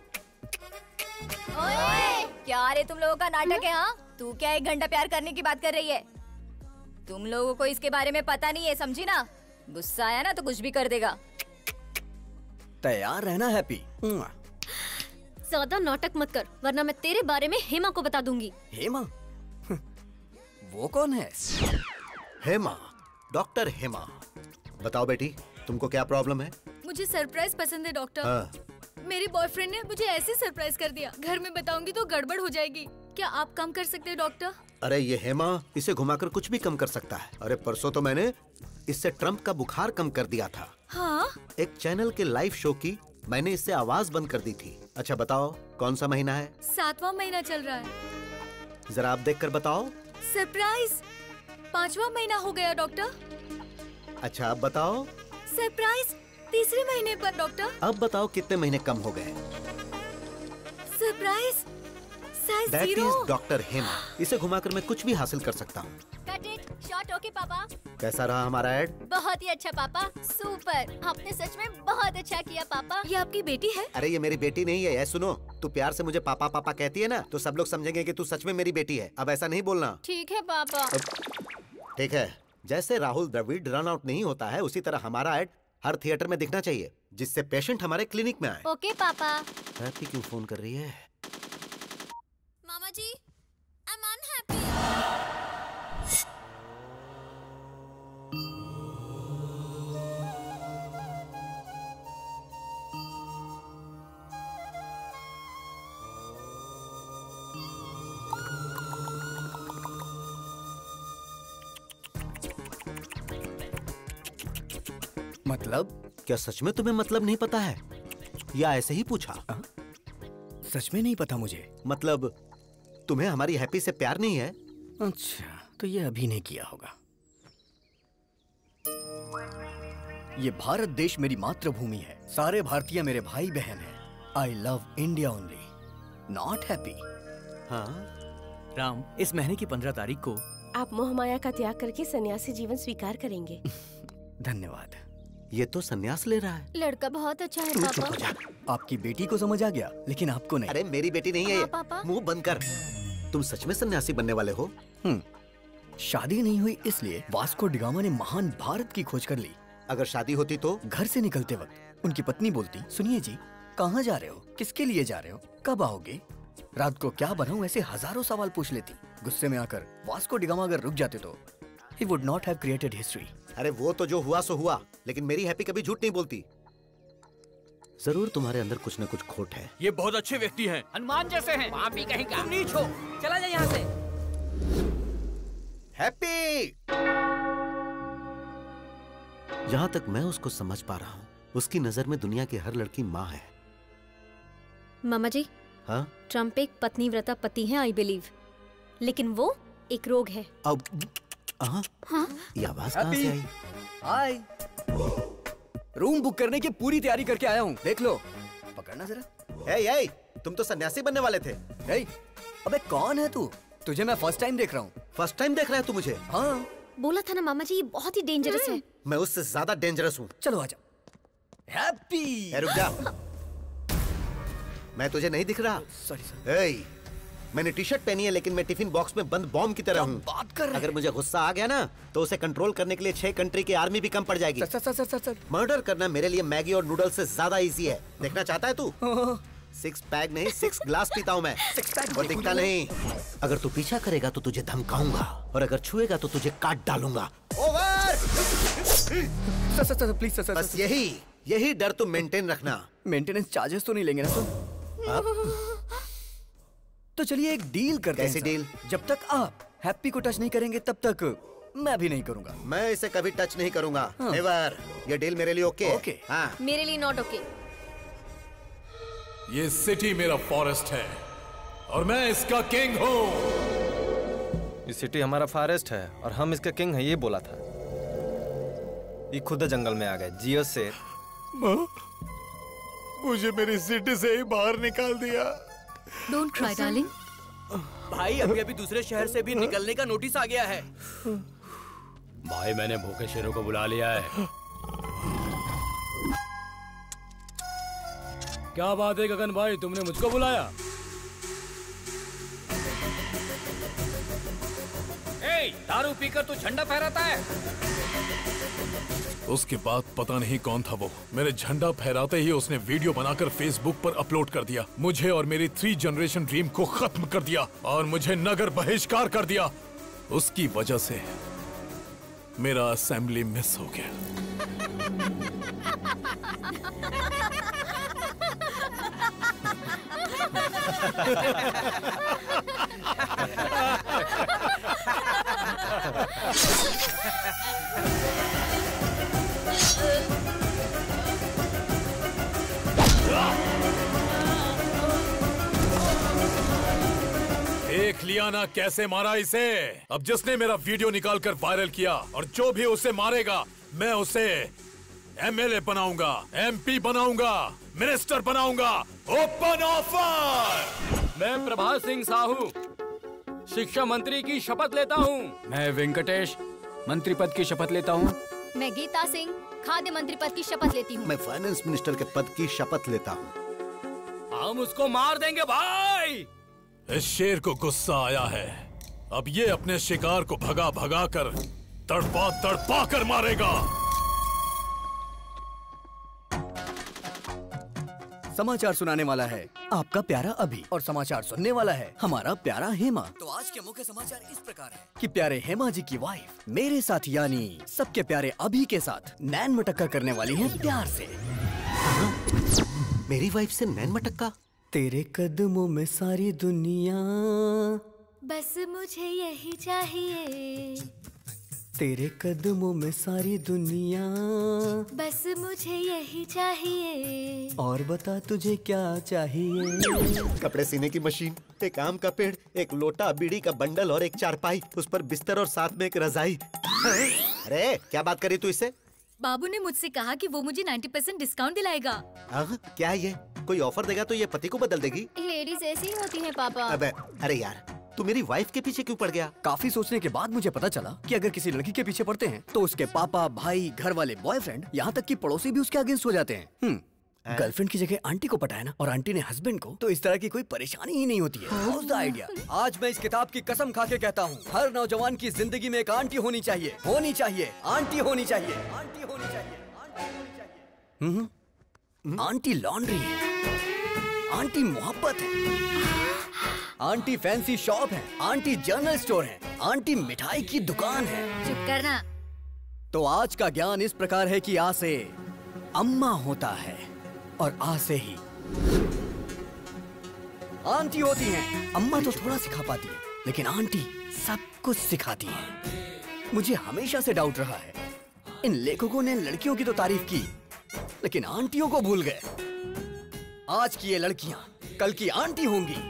ओए, क्या रे तुम लोगों का नाटक है? हाँ, तू क्या एक घंटा प्यार करने की बात कर रही है? तुम लोगों को इसके बारे में पता नहीं है, समझी ना? गुस्सा आया ना तो कुछ भी कर देगा। तैयार रहना हैप्पी। ज्यादा नाटक मत कर, वरना मैं तेरे बारे में हेमा को बता दूंगी। हेमा? वो कौन है? हेमा, डॉक्टर हेमा। बताओ बेटी, तुमको क्या प्रॉब्लम है? मुझे सरप्राइज पसंद है डॉक्टर। हाँ। मेरे बॉयफ्रेंड ने मुझे ऐसे सरप्राइज कर दिया, घर में बताऊंगी तो गड़बड़ हो जाएगी। क्या आप कम कर सकते हैं डॉक्टर? अरे ये हेमा इसे घुमाकर कुछ भी कम कर सकता है। अरे परसों तो मैंने इससे ट्रम्प का बुखार कम कर दिया था। हाँ? एक चैनल के लाइव शो की मैंने इससे आवाज बंद कर दी थी। अच्छा बताओ कौन सा महीना है? सातवां महीना चल रहा है। जरा आप देख कर बताओ। सरप्राइज पांचवा महीना हो गया डॉक्टर। अच्छा अब बताओ। सरप्राइज तीसरे महीने पर डॉक्टर। अब बताओ कितने महीने कम हो गए? Surprise size that zero. Is doctor Hema. इसे घुमाकर मैं कुछ भी हासिल कर सकता हूँ। Cut it shot. ओके पापा। कैसा रहा हमारा ऐड? बहुत ही अच्छा पापा, सुपर। आपने सच में बहुत अच्छा किया पापा। ये आपकी बेटी है? अरे ये मेरी बेटी नहीं है। ये सुनो, तू प्यार से मुझे पापा पापा कहती है ना, तो सब लोग समझेंगे कि तू सच में मेरी बेटी है। अब ऐसा नहीं बोलना। ठीक है पापा। ठीक है। जैसे राहुल द्रविड़ रन आउट नहीं होता है, उसी तरह हमारा ऐड हर थिएटर में दिखना चाहिए, जिससे पेशेंट हमारे क्लिनिक में आए। ओके पापा। हैप्पी क्यों फोन कर रही है? मामा जी, आई एम अनहैप्पी। मतलब? क्या सच में तुम्हें मतलब नहीं पता है या ऐसे ही पूछा? आ? सच में नहीं पता मुझे। मतलब तुम्हें हमारी हैप्पी से प्यार नहीं है? अच्छा, तो ये अभी नहीं किया होगा। ये भारत देश मेरी मातृभूमि है। सारे भारतीय मेरे भाई बहन हैं। I love India only, not Happy. हाँ राम, इस महीने की पंद्रह तारीख को आप मोह माया का त्याग करके सन्यासी जीवन स्वीकार करेंगे। धन्यवाद। ये तो सन्यास ले रहा है। लड़का बहुत अच्छा है पापा। आपकी बेटी को समझ आ गया, लेकिन आपको नहीं। अरे मेरी बेटी नहीं है ये। पापा। मुंह बंद कर। तुम सच में सन्यासी बनने वाले हो? हम्म, शादी नहीं हुई इसलिए वास्को डिगामा ने महान भारत की खोज कर ली। अगर शादी होती तो? घर से निकलते वक्त उनकी पत्नी बोलती, सुनिए जी, कहाँ जा रहे हो, किसके लिए जा रहे हो, कब आओगे, रात को क्या बनाऊं, ऐसे हजारों सवाल पूछ लेती। गुस्से में आकर वास्को डिगामा अगर रुक जाते तो he would not have created history। अरे वो तो जो हुआ सो हुआ, लेकिन मेरी हैप्पी कभी झूठ नहीं बोलती। जरूर तुम्हारे अंदर कुछ न कुछ खोट है। ये बहुत अच्छे व्यक्ति हैं, हनुमान जैसे हैं। वहाँ भी कहीं तुम नीच हो, चला जाए यहाँ से। हैप्पी! जहाँ तक मैं उसको समझ पा रहा हूँ, उसकी नजर में दुनिया की हर लड़की माँ है। मामा जी, हाँ? ट्रम्प एक पत्नीव्रता पति है, आई बिलीव, लेकिन वो एक रोग है। अब हाँ? हाँ? ये आवाज कहाँ से आई? हाय, रूम बुक करने की पूरी तैयारी करके आया हूँ, देख लो। पकड़ना जरा। ए, ए, तुम तो सन्यासी बनने वाले थे। ए, अबे कौन है तू? तुझे मैं फर्स्ट टाइम देख रहा हूँ। फर्स्ट टाइम देख रहा है तू मुझे? हाँ। बोला था ना मामा जी, ये बहुत ही डेंजरस है। मैं उससे ज्यादा डेंजरस हूँ। चलो आजा। हैप्पी। रुक जा। मैं तुझे नहीं दिख रहा? Sorry sir. मैंने टी शर्ट पहनी है, लेकिन मैं टिफिन बॉक्स में बंद बॉम्ब की तरह हूँ। बात कर रहे अगर मुझे गुस्सा आ गया ना, तो उसे कंट्रोल करने के लिए छह कंट्री की आर्मी भी कम पड़ जाएगी। Sir sir sir sir sir. Murder करना मेरे लिए मैगी और नूडल्स से ज्यादा इजी है। देखना चाहता है तू? सिक्स पैक नहीं, सिक्स ग्लास पीता हूँ मैं। और दिखता नहीं। अगर तू पीछा करेगा तो तुझे धमकाऊंगा, और अगर छुएगा तो तुझे काट डालूंगा। Over! Sir sir sir please sir. बस यही यही डर तुम मेंटेन रखना। मेंटेनेंस चार्जेस तो नहीं लेंगे ना सर? तो चलिए एक डील करते हैं। कैसी डील? जब तक आप हैप्पी को टच नहीं करेंगे तब तक मैं भी नहीं करूंगा। मैं इसे कभी टच नहीं करूंगा। हाँ। नेवर। ये डील मेरे लिए ओके? ओके। हाँ। मेरे लिए नॉट ओके। ये सिटी मेरा फॉरेस्ट है और मैं इसका किंग हूँ। ये सिटी हमारा फॉरेस्ट है और हम इसका किंग है, ये बोला था। ये खुद जंगल में आ गए। जियो शेर। माँ, मुझे मेरी सिटी से ही बाहर निकाल दिया। Don't cry darling. भाई अभी अभी दूसरे शहर से भी निकलने का नोटिस आ गया है। भाई मैंने भूखे शेरों को बुला लिया है। क्या बात है गगन भाई, तुमने मुझको बुलाया? ए, दारू पीकर तू झंडा फहराता है? उसके बाद पता नहीं कौन था वो, मेरे झंडा फहराते ही उसने वीडियो बनाकर फेसबुक पर अपलोड कर दिया। मुझे और मेरी थ्री जनरेशन ड्रीम को खत्म कर दिया और मुझे नगर बहिष्कार कर दिया। उसकी वजह से मेरा असेंबली मिस हो गया। देख लिया ना कैसे मारा इसे। अब जिसने मेरा वीडियो निकालकर वायरल किया और जो भी उसे मारेगा मैं उसे एमएलए बनाऊंगा, एमपी बनाऊंगा, मिनिस्टर बनाऊंगा। Open offer. मैं प्रभात सिंह साहू शिक्षा मंत्री की शपथ लेता हूँ। मैं वेंकटेश मंत्री पद की शपथ लेता हूँ। मैं गीता सिंह खाद्य मंत्री पद की शपथ लेती हूँ। मैं फाइनेंस मिनिस्टर के पद की शपथ लेता हूँ। हम उसको मार देंगे भाई। इस शेर को गुस्सा आया है। अब ये अपने शिकार को भगा भगा कर तड़पा तड़पा कर मारेगा। समाचार सुनाने वाला है आपका प्यारा अभी और समाचार सुनने वाला है हमारा प्यारा हेमा। तो आज के मुख्य समाचार इस प्रकार है कि प्यारे हेमा जी की वाइफ मेरे साथ यानी सबके प्यारे अभी के साथ नैन मटक्का करने वाली है प्यार से। मेरी वाइफ से नैन मटक्का? तेरे कदमों में सारी दुनिया, बस मुझे यही चाहिए। तेरे कदमों में सारी दुनिया, बस मुझे यही चाहिए। और बता तुझे क्या चाहिए? कपड़े सीने की मशीन, एक आम का पेड़, एक लोटा, बीड़ी का बंडल और एक चारपाई, उस पर बिस्तर और साथ में एक रजाई। अरे क्या बात करी तू इससे? बाबू ने मुझसे कहा कि वो मुझे नब्बे परसेंट डिस्काउंट दिलाएगा। हाँ, क्या है ये? कोई ऑफर देगा तो ये पति को बदल देगी? लेडीज ऐसी होती हैं पापा। अबे अरे यार, तू मेरी वाइफ के पीछे क्यों पड़ गया? काफी सोचने के बाद मुझे पता चला कि अगर किसी लड़की के पीछे पड़ते हैं तो उसके पापा, भाई, घर वाले, बॉयफ्रेंड, यहाँ तक कि पड़ोसी भी उसके अगेंस्ट हो जाते हैं। गर्लफ्रेंड की जगह आंटी को पटाया ना, और आंटी ने हस्बैंड को, तो इस तरह की कोई परेशानी ही नहीं होती है। How's the idea? आज मैं इस किताब की कसम खा के कहता हूँ, हर नौजवान की जिंदगी में एक आंटी होनी चाहिए, होनी चाहिए, आंटी होनी चाहिए, आंटी होनी चाहिए, आंटी होनी चाहिए। हम्म, आंटी लॉन्ड्री है, आंटी मोहब्बत है, आंटी फैंसी शॉप है, आंटी जनरल स्टोर है, आंटी मिठाई की दुकान है। चुप करना। तो आज का ज्ञान इस प्रकार है कि आ से अम्मा होता है और आ से ही आंटी होती है। अम्मा तो थोड़ा सिखा पाती है, लेकिन आंटी सब कुछ सिखाती है। मुझे हमेशा से डाउट रहा है, इन लेखकों ने लड़कियों की तो तारीफ की, लेकिन आंटियों को भूल गए। आज की ये लड़कियां कल की आंटी होंगी।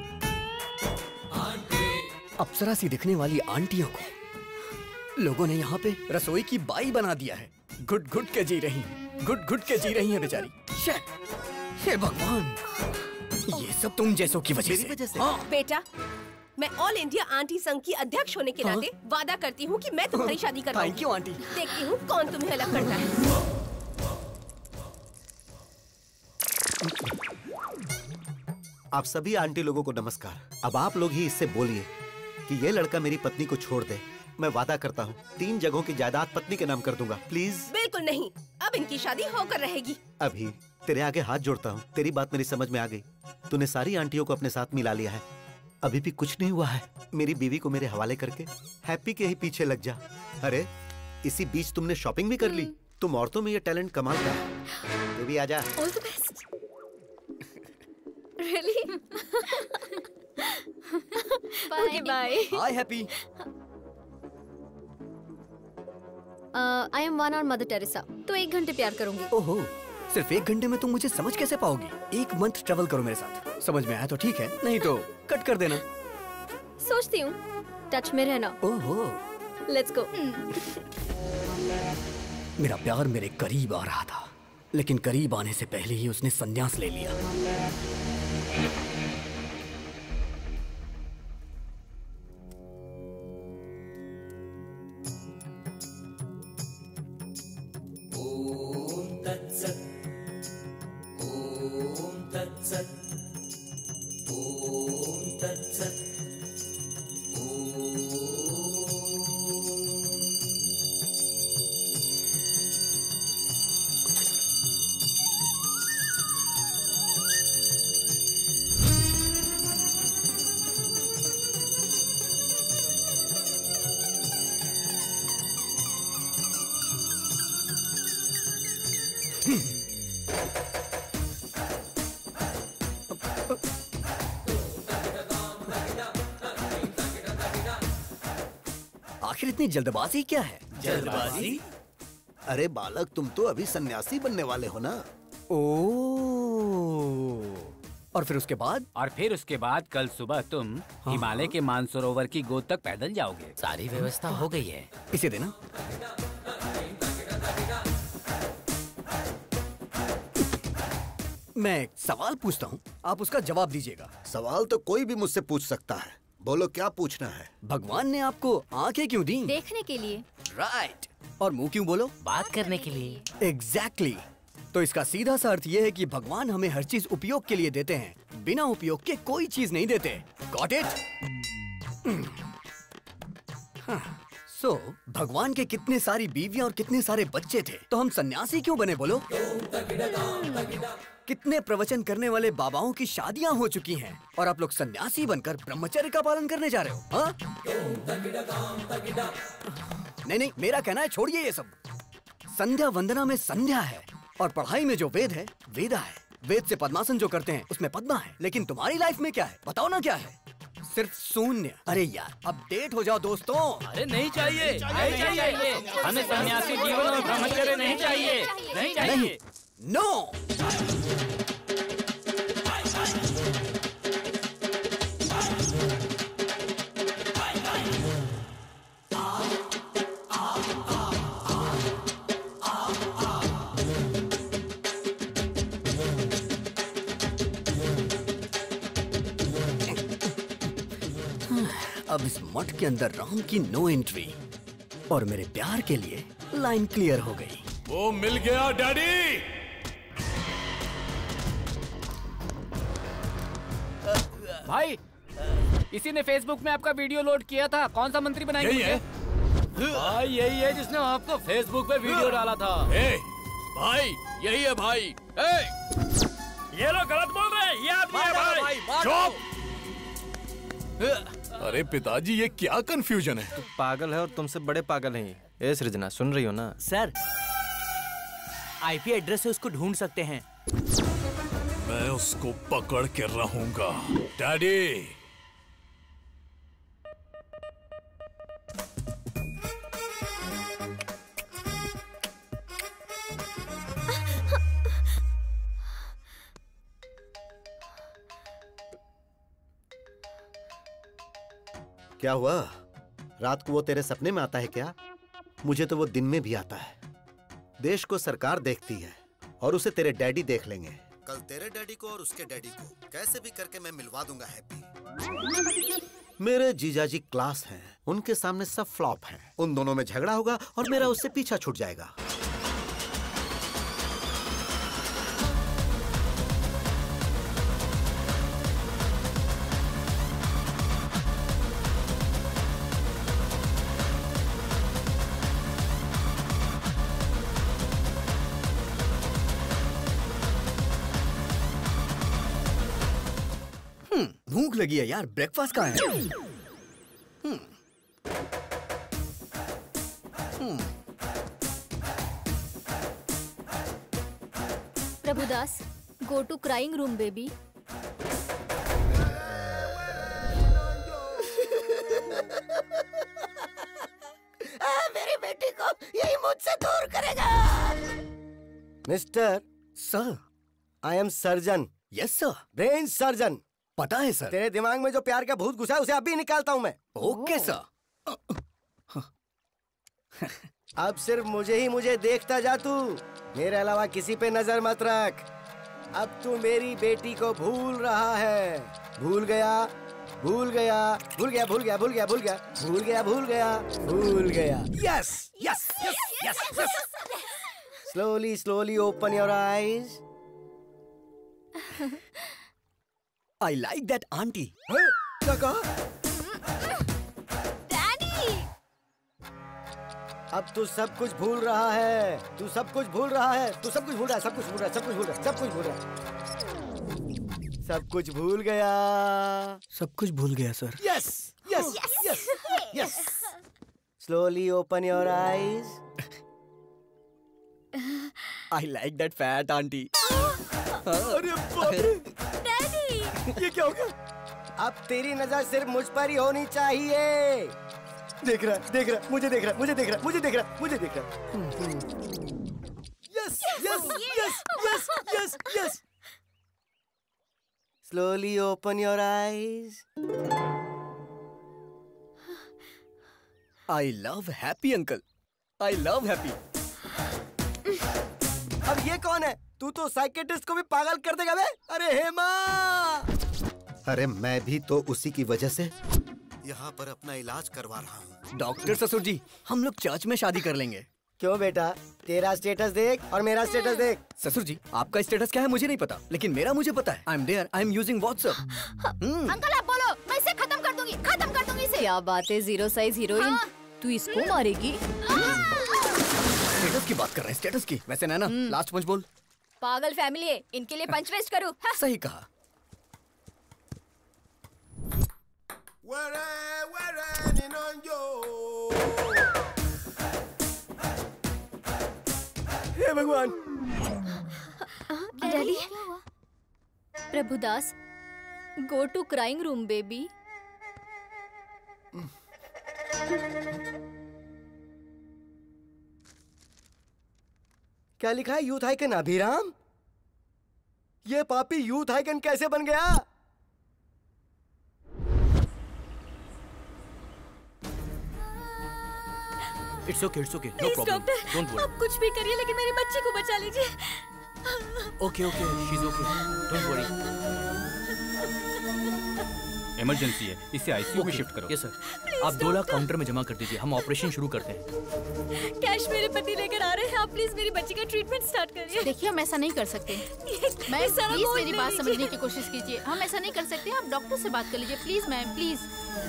अप्सरा सी दिखने वाली आंटियों को लोगों ने यहाँ पे रसोई की बाई बना दिया है। घुट घुट के जी रही हैं, घुट घुट के जी रही हैं बेचारी। हे भगवान, ये सब तुम जैसों की वजह से। वजह से? हाँ। बेटा, मैं ऑल इंडिया आंटी संघ की अध्यक्ष होने के नाते वादा करती हूँ कि मैं तुम्हारी शादी करवाऊंगी। Thank you aunty. देखती हूँ कौन तुम्हें अलग करता है। आप सभी आंटी लोगों को नमस्कार। अब आप लोग ही इससे बोलिए कि ये लड़का मेरी पत्नी को छोड़ दे। मैं वादा करता हूँ तीन जगहों की जायदाद पत्नी के नाम कर दूंगा। प्लीज। बिल्कुल नहीं, अब इनकी शादी होकर रहेगी। अभी तेरे आगे हाथ जोड़ता हूँ, तेरी बात मेरी समझ में आ गई। तूने सारी आंटियों को अपने साथ मिला लिया है, अभी भी कुछ नहीं हुआ है। मेरी बीवी को मेरे हवाले करके हैप्पी के ही पीछे लग जा। अरे इसी बीच तुमने शॉपिंग भी कर ली। तुम औरतों में ये टैलेंट कमाल का है। तू भी आजा। All the best. Really? Okay bye. Hi Happy. I am one hour Mother Teresa, तो एक घंटे प्यार करूंगी। ओहो, सिर्फ एक घंटे में तुम मुझे समझ कैसे पाओगी? एक मंथ ट्रेवल करो मेरे साथ, समझ में आया तो ठीक है, नहीं तो कट कर देना। सोचती हूँ, टच में रहना। ओहो, लेट्स गो। मेरा प्यार मेरे करीब आ रहा था, लेकिन करीब आने से पहले ही उसने संन्यास ले लिया। आखिर इतनी जल्दबाजी क्या है? जल्दबाजी? अरे बालक, तुम तो अभी सन्यासी बनने वाले हो ना। ओह, और फिर उसके बाद? और फिर उसके बाद कल सुबह तुम हाँ, हिमालय हाँ। के मानसरोवर की गोद तक पैदल जाओगे। सारी व्यवस्था हो गई है। इसे देना। मैं एक सवाल पूछता हूँ, आप उसका जवाब दीजिएगा। सवाल तो कोई भी मुझसे पूछ सकता है, बोलो क्या पूछना है। भगवान ने आपको आंखें क्यों दी? देखने के लिए। राइट। और मुंह क्यों बोलो? बात करने के लिए। Exactly exactly. तो इसका सीधा सा अर्थ ये है कि भगवान हमें हर चीज उपयोग के लिए देते हैं, बिना उपयोग के कोई चीज नहीं देते। Got it? सो so, भगवान के कितने सारी बीवियां और कितने सारे बच्चे थे, तो हम सन्यासी क्यों बने बोलो? कितने प्रवचन करने वाले बाबाओं की शादियां हो चुकी हैं और आप लोग सन्यासी बनकर ब्रह्मचर्य का पालन करने जा रहे हो? हाँ? नहीं नहीं, मेरा कहना है छोड़िए ये सब। संध्या वंदना में संध्या है और पढ़ाई में जो वेद है वेदा है। वेद से पद्मासन जो करते हैं उसमें पद्मा है, लेकिन तुम्हारी लाइफ में क्या है बताओ ना? क्या है? सिर्फ शून्य। अरे यार अपडेट हो जाओ दोस्तों। अरे नहीं चाहिए, नहीं चाहिए, हमें सन्यासी जीवन और ब्रह्मचर्य नहीं चाहिए, नहीं चाहिए। नो। अब इस मठ के अंदर राम की नो एंट्री और मेरे प्यार के लिए लाइन क्लियर हो गई। वो मिल गया डैडी। भाई, इसी ने फेसबुक में आपका वीडियो लोड किया था। कौन सा मंत्री बनाएंगे? यही है? भाई यही है जिसने आपको फेसबुक पे वीडियो डाला था। ए, भाई यही है भाई। ए, ये लोग गलत बोल रहे हैं, ये आदमी है भाई। चुप। अरे पिताजी, ये क्या कंफ्यूजन है? तू पागल है और तुमसे बड़े पागल हैं ये। ए सृजना, सुन रही हो ना? सर, आईपी एड्रेस से उसको ढूंढ सकते हैं। मैं उसको पकड़ के रहूंगा डैडी। क्या हुआ? रात को वो तेरे सपने में आता है क्या? मुझे तो वो दिन में भी आता है। देश को सरकार देखती है और उसे तेरे डैडी देख लेंगे। कल तेरे डैडी को और उसके डैडी को कैसे भी करके मैं मिलवा दूंगा हैप्पी। मेरे जीजाजी क्लास हैं, उनके सामने सब फ्लॉप हैं। उन दोनों में झगड़ा होगा और मेरा उससे पीछा छूट जाएगा। भूख लगी है यार, ब्रेकफास्ट कहाँ है? Hmm. Hmm. Prabhudas, go to crying room baby. मेरी बेटी को यही मुझसे दूर करेगा। Mister sir, I am surgeon. Yes sir. Brain surgeon. पता है सर। तेरे दिमाग में जो प्यार का भूत घुसा है उसे अभी निकालता हूँ मैं। Okay sir. अब सिर्फ मुझे ही मुझे देखता जा तू, मेरे अलावा किसी पे नजर मत रख। अब तू मेरी बेटी को भूल रहा है। भूल गया, भूल गया, भूल गया, भूल गया, भूल गया, भूल गया, भूल गया, भूल गया, भूल गया। Yes yes yes yes. Slowly slowly open your eyes. I like that auntie. क्या कहा? डैडी! अब तू सब कुछ भूल रहा है। तू सब कुछ भूल रहा है। तू सब कुछ भूल रहा है। सब कुछ भूल रहा है। सब कुछ भूल रहा है। सब कुछ भूल रहा है। सब कुछ भूल गया। सब कुछ भूल गया sir. Yes yes yes yes. Slowly open your eyes. I like that fat auntie. अरे बाप रे! डैडी! ये क्या हो गया? अब तेरी नजर सिर्फ मुझ पर ही होनी चाहिए। देख रहा है, देख रहा है, मुझे देख रहा है, मुझे देख रहा है, मुझे देख रहा है, मुझे देख रहा है। Yes yes yes yes yes yes. Slowly open your eyes. I love happy uncle, I love happy. अब ये कौन है? तू तो साइकेट्रिस्ट को भी पागल कर देगा बे। अरे हेमा! अरे मैं भी तो उसी की वजह से यहाँ पर अपना इलाज करवा रहा हूँ। डॉक्टर ससुर जी, हम लोग चर्च में शादी कर लेंगे। क्यों बेटा? तेरा स्टेटस देख और मेरा स्टेटस देख। ससुर जी, आपका स्टेटस क्या है मुझे नहीं पता, लेकिन मेरा मुझे पता है। I am there, I am using WhatsApp. Uncle आप बोलो, मैं इसे खत्म कर दूंगी, खत्म कर दूंगी इसे। क्या बात है जीरो साइज हीरोइन, हाँ। तू इसको मारेगी? स्टेटस की बात कर रहे हैं, स्टेटस की। वैसे नैना, लास्ट पंच बोल। पागल फैमिली है, इनके लिए पंच वेस्ट करूँ? सही कहा। हे भगवान! Daddy, Prabhudas, go to crying room baby. क्या लिखा है? Youth icon Abhiram? ये पापी यूथ आइकन कैसे बन गया? It's okay, it's okay, no please problem, doctor, don't worry. आप कुछ भी करिए लेकिन मेरे बच्चे को बचा लीजिए। Okay okay, she is okay, don't worry. Emergency है, इसे आईसीयू में शिफ्ट करो। Yes sir. आप दो लाख काउंटर में जमा कर दीजिए, हम ऑपरेशन शुरू करते हैं। कैश मेरे पति लेकर आ रहे हैं, आप प्लीज मेरी बच्ची का ट्रीटमेंट स्टार्ट करिए। देखिए हम ऐसा नहीं कर सकते। मैम ये सारा प्लीज बोझ मेरी ले बात लीजिए। समझने की कोशिश कीजिए। हम ऐसा नहीं कर सकते, आप डॉक्टर से बात कर लीजिए प्लीज मैम, प्लीज।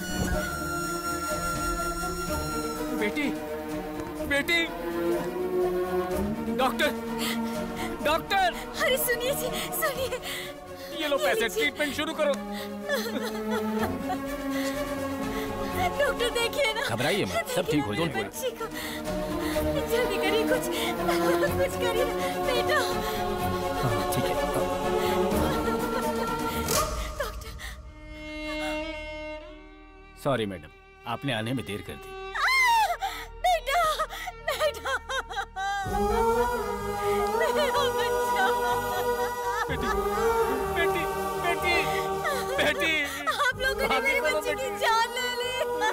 बेटी, बेटी, डॉक्टर, डॉक्टर। अरे सुनिए जी, सुनिए। ये लो पैसे, ट्रीटमेंट शुरू करो। डॉक्टर देखिए ना। घबराइए मत, सब ठीक हो जाएगा। बच्ची को जल्दी करिए, कुछ कुछ करिए बेटा। हाँ ठीक है। सॉरी मैडम, आपने आने में देर कर दी। बेटा, बेटा, मेरा बच्चा। बेटी, बेटी, बेटी, बेटी। आप लोगों ने मेरे बच्चे की जान ले ली।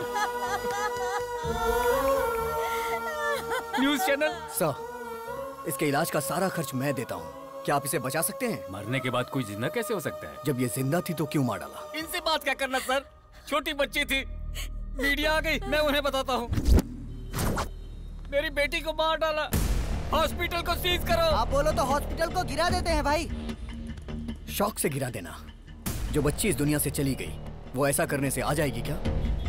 News channel. सर, इसके इलाज का सारा खर्च मैं देता हूँ। क्या आप इसे बचा सकते हैं? मरने के बाद कोई जिंदा कैसे हो सकता है? जब ये जिंदा थी तो क्यों मार डाला? इनसे बात क्या करना सर, छोटी बच्ची थी, मीडिया आ गई, मैं उन्हें बताता हूँ। मेरी बेटी को मार डाला, हॉस्पिटल को सीज करो। आप बोलो तो हॉस्पिटल को गिरा देते हैं भाई। शौक से गिरा देना। जो बच्ची इस दुनिया से चली गई, वो ऐसा करने से आ जाएगी क्या?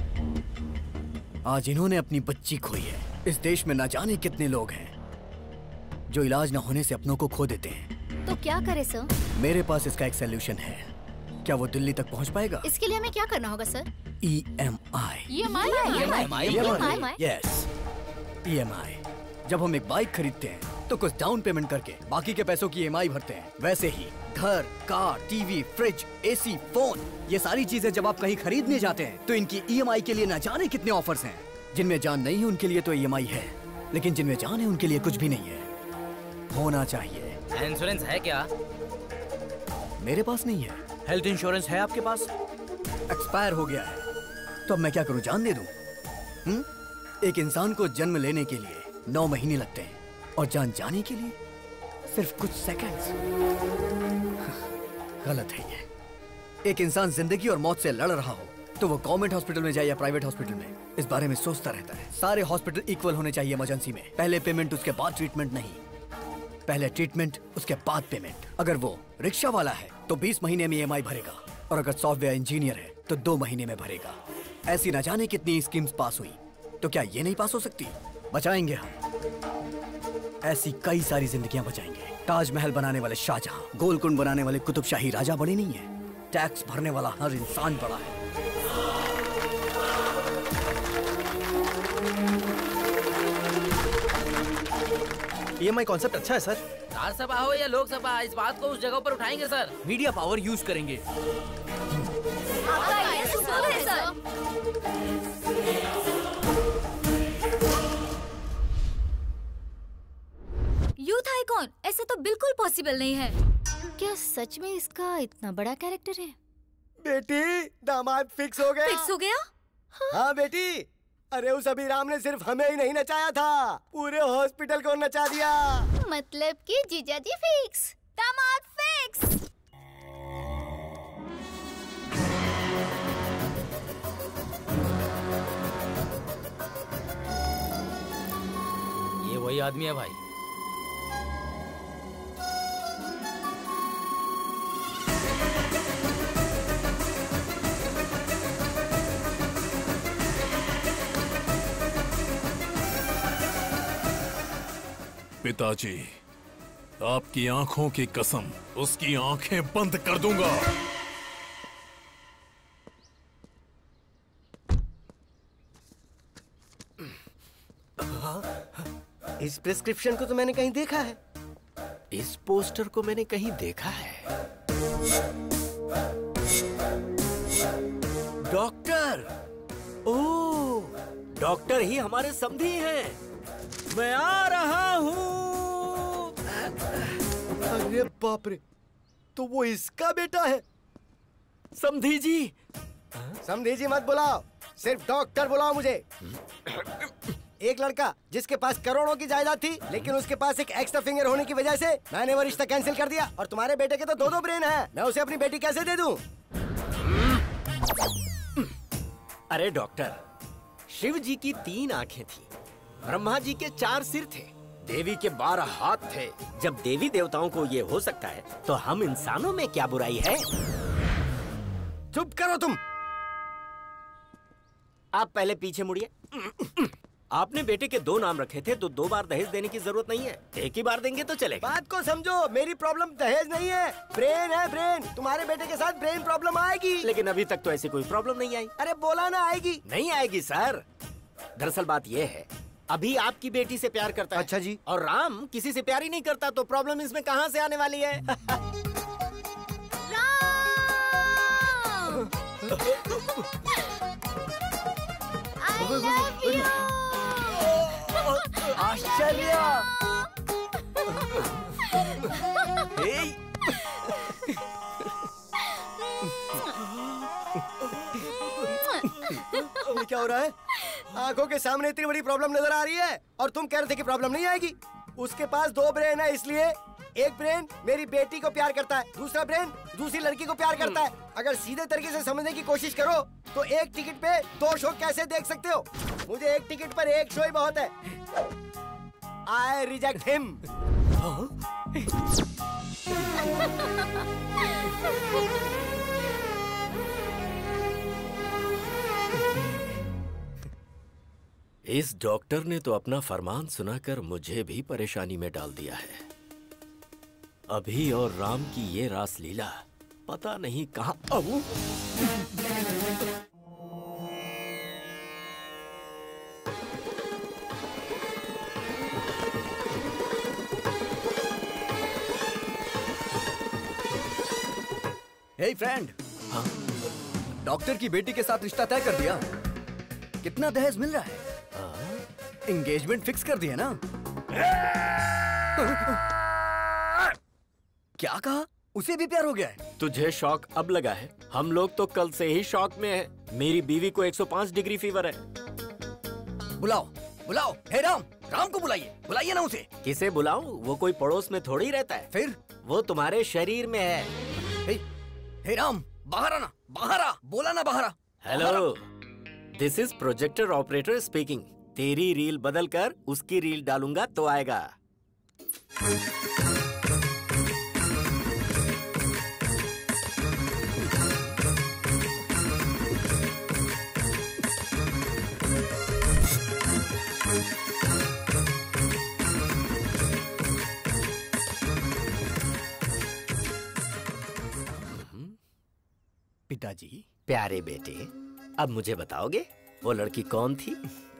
आज इन्होंने अपनी बच्ची खोई है। इस देश में न जाने कितने लोग हैं जो इलाज न होने से अपनों को खो देते हैं। तो क्या करे सर? मेरे पास इसका एक सलूशन है। क्या वो दिल्ली तक पहुंच पाएगा? इसके लिए हमें क्या करना होगा sir? E M I. E M I? E M I? Yes, E M I. जब हम एक बाइक खरीदते हैं तो कुछ डाउन पेमेंट करके बाकी के पैसों की ई एम आई भरते हैं। वैसे ही घर, car, TV, fridge, AC, phone, ये सारी चीजें जब आप कहीं खरीदने जाते हैं तो इनकी ई एम आई के लिए न जाने कितने ऑफर्स हैं। जिनमें जान नहीं है उनके लिए तो ई एम आई है, लेकिन जिनमें जान है उनके लिए कुछ भी नहीं है। होना चाहिए। इंश्योरेंस है क्या? मेरे पास नहीं है। हेल्थ इंश्योरेंस है आपके पास? एक्सपायर हो गया है। तो अब मैं क्या करूं, जान दे दूं? हुँ? एक इंसान को जन्म लेने के लिए नौ महीने लगते हैं और जान जाने के लिए सिर्फ कुछ सेकंड्स। गलत है ये। एक इंसान जिंदगी और मौत से लड़ रहा हो तो वो गवर्नमेंट हॉस्पिटल में जाए या प्राइवेट हॉस्पिटल में, इस बारे में सोचता रहता है। सारे हॉस्पिटल इक्वल होने चाहिए इमरजेंसी में। पहले पेमेंट उसके बाद ट्रीटमेंट नहीं, पहले ट्रीटमेंट उसके बाद पेमेंट। अगर वो रिक्शा वाला है तो बीस महीने में ई एम आई भरेगा, और अगर सॉफ्टवेयर इंजीनियर है तो दो महीने में भरेगा। ऐसी न जाने कितनी स्कीम्स पास हुई, तो क्या ये नहीं पास हो सकती? बचाएंगे हम। ऐसी कई सारी जिंदगियां बचाएंगे। ताजमहल बनाने वाले शाहजहां, गोलकुंड बनाने वाले कुतुब शाही राजा बड़े नहीं है। टैक्स भरने वाला हर इंसान बड़ा है। ई एम आई कॉन्सेप्ट अच्छा है सर। राज्यसभा हो या लोकसभा, इस बात को उस जगह पर उठाएंगे सर। मीडिया पावर यूज करेंगे। आपका आइडिया सुपर है सर। कौन? ऐसा तो बिल्कुल पॉसिबल नहीं है। क्या सच में इसका इतना बड़ा कैरेक्टर है? बेटी, दामाद फिक्स हो गया। फिक्स हो गया? हाँ बेटी, अरे उस अभिराम ने सिर्फ हमें ही नहीं नचाया था, पूरे हॉस्पिटल को नचा दिया। मतलब कि जीजाजी फिक्स, दामाद फिक्स। ये वही आदमी है भाई। पिताजी, आपकी आंखों की कसम, उसकी आंखें बंद कर दूंगा। इस प्रिस्क्रिप्शन को तो मैंने कहीं देखा है। इस पोस्टर को मैंने कहीं देखा है। डॉक्टर, ओह, डॉक्टर ही हमारे समधी हैं। मैं आ रहा हूँ। अरे बाप रे, तो वो इसका बेटा है। समधी जी। समधी जी मत बुलाओ, सिर्फ डॉक्टर बुलाओ मुझे। एक लड़का जिसके पास करोड़ों की जायदाद थी, लेकिन उसके पास एक एक्स्ट्रा फिंगर होने की वजह से मैंने वो रिश्ता कैंसिल कर दिया। और तुम्हारे बेटे के तो दो दो ब्रेन हैं, मैं उसे अपनी बेटी कैसे दे दूं? अरे डॉक्टर, शिव जी की तीन आंखें थी, ब्रह्मा जी के चार सिर थे, देवी के बारह हाथ थे। जब देवी देवताओं को ये हो सकता है, तो हम इंसानों में क्या बुराई है? चुप करो तुम। आप पहले पीछे मुड़िए। आपने बेटे के दो नाम रखे थे, तो दो बार दहेज देने की जरूरत नहीं है, एक ही बार देंगे तो चलेगा। बात को समझो, मेरी प्रॉब्लम दहेज नहीं है, ब्रेन है ब्रेन। तुम्हारे बेटे के साथ ब्रेन प्रॉब्लम आएगी। लेकिन अभी तक तो ऐसी कोई प्रॉब्लम नहीं आई। अरे बोला ना आएगी। नहीं आएगी सर। दरअसल बात ये है, अभी आपकी बेटी से प्यार करता है। अच्छा जी। और राम किसी से प्यार ही नहीं करता, तो प्रॉब्लम इसमें कहाँ से आने वाली है? I love you. आश्चर्य। ये क्या हो रहा है? आंखों के सामने इतनी बड़ी प्रॉब्लम नजर आ रही है और तुम कह रहे थे कि प्रॉब्लम नहीं आएगी। उसके पास दो ब्रेन है, इसलिए एक ब्रेन मेरी बेटी को प्यार करता है, दूसरा ब्रेन दूसरी लड़की को प्यार करता है। अगर सीधे तरीके से समझने की कोशिश करो तो एक टिकट पे दो शो कैसे देख सकते हो? मुझे एक टिकट पर एक शो ही बहुत है। I reject him. इस डॉक्टर ने तो अपना फरमान सुनाकर मुझे भी परेशानी में डाल दिया है। अभी और राम की ये रास लीला पता नहीं कहां। अबू हे फ्रेंड, डॉक्टर की बेटी के साथ रिश्ता तय कर दिया। कितना दहेज मिल रहा है? एंगेजमेंट फिक्स कर दिया ना? क्या कहा? उसे भी प्यार हो गया है? तुझे शॉक अब लगा है? हम लोग तो कल से ही शॉक में हैं। मेरी बीवी को एक सौ पाँच डिग्री फीवर है। बुलाओ, बुलाओ। हे राम, राम को बुलाइए, बुलाइए ना उसे। किसे बुलाऊं? वो कोई पड़ोस में थोड़ी रहता है। फिर? वो तुम्हारे शरीर में है। हे, हे राम, बाहर आना, बाहर आ, बोला ना बाहर आ। Hello, this is projector operator speaking. तेरी रील बदल कर उसकी रील डालूंगा तो आएगा। पिताजी। प्यारे बेटे, अब मुझे बताओगे वो लड़की कौन थी?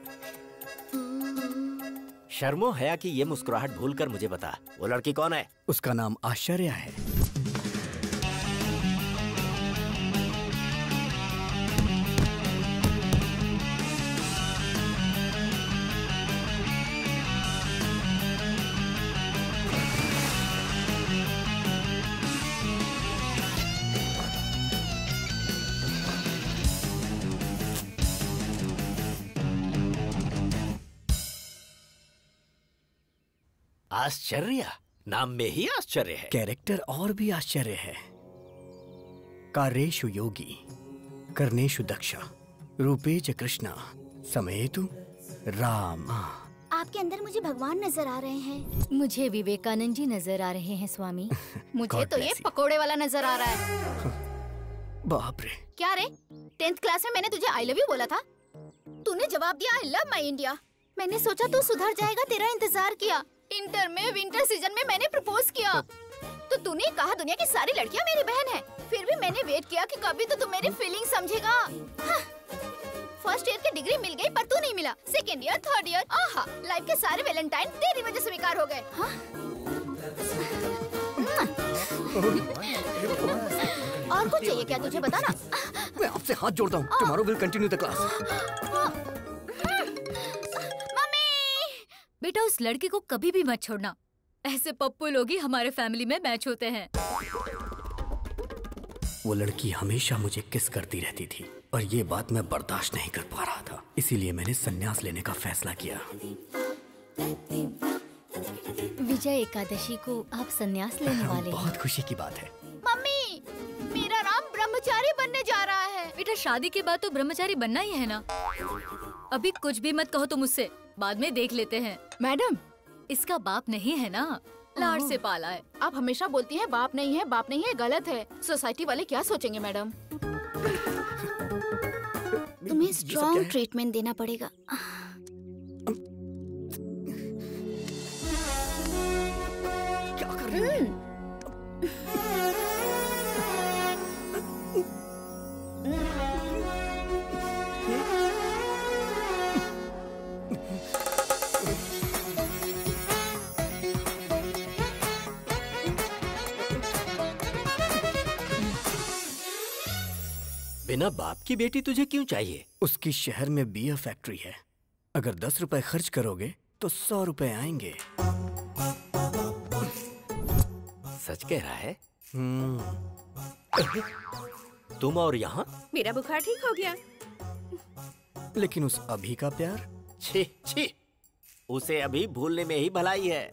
शर्मो हया की ये मुस्कुराहट भूलकर मुझे बता, वो लड़की कौन है? उसका नाम आश्चर्य है। आश्चर्य, नाम में ही आश्चर्य है। कैरेक्टर और भी आश्चर्य है। कार्येषु योगी, कर्णेषु दक्षा, रूपेच कृष्णा, समयेतु राम। आपके अंदर मुझे भगवान नजर आ रहे हैं। मुझे विवेकानंद जी नजर आ रहे हैं स्वामी। मुझे God तो ये bless you. पकोड़े वाला नजर आ रहा है। बाप रे। क्या रे, टेंथ क्लास में मैंने तुझे आई लव यू बोला था, तूने जवाब दिया आई लव माई इंडिया। मैंने सोचा तू सुधर जाएगा, तेरा इंतजार किया। इंटर में विंटर सीजन में मैंने प्रपोज किया, तो तूने कहा दुनिया की सारी लड़कियां मेरी बहन है। फिर भी मैंने वेट किया कि कभी तो तू मेरी फीलिंग समझेगा। हाँ। फर्स्ट ईयर की डिग्री मिल गई पर तू नहीं मिला। सेकेंड ईयर, थर्ड ईयर, आहा, लाइफ के सारे वैलेंटाइन तेरी वजह से बेकार हो गए। हाँ? और कुछ चाहिए क्या तुझे, बता ना। मैं आपसे हाथ जोड़ता हूँ। Tomorrow will continue the class. बेटा उस लड़के को कभी भी मत छोड़ना। ऐसे पप्पू लोग ही हमारे फैमिली में मैच होते हैं। वो लड़की हमेशा मुझे किस करती रहती थी और ये बात मैं बर्दाश्त नहीं कर पा रहा था। इसीलिए मैंने संन्यास लेने का फैसला किया। विजय एकादशी को आप संन्यास लेने वाले हैं। बहुत खुशी की बात है। मम्मी, मेरा राम ब्रह्मचारी बनने जा रहा है। बेटा शादी के बाद तो ब्रह्मचारी बनना ही है ना। अभी कुछ भी मत कहो तुम मुझसे, बाद में देख लेते हैं। मैडम, इसका बाप नहीं है ना, लाड से पाला है। आप हमेशा बोलती हैं बाप नहीं है, बाप नहीं है, गलत है। सोसाइटी वाले क्या सोचेंगे मैडम? तुम्हें स्ट्रॉन्ग ट्रीटमेंट देना पड़ेगा। क्या कर रही है? बिना बाप की बेटी तुझे क्यों चाहिए? उसकी शहर में बियर फैक्ट्री है। अगर दस रुपए खर्च करोगे तो सौ रुपए आएंगे। सच कह रहा है? तुम और यहाँ? मेरा बुखार ठीक हो गया। लेकिन उस अभी का प्यार? छी छी, उसे अभी भूलने में ही भलाई है।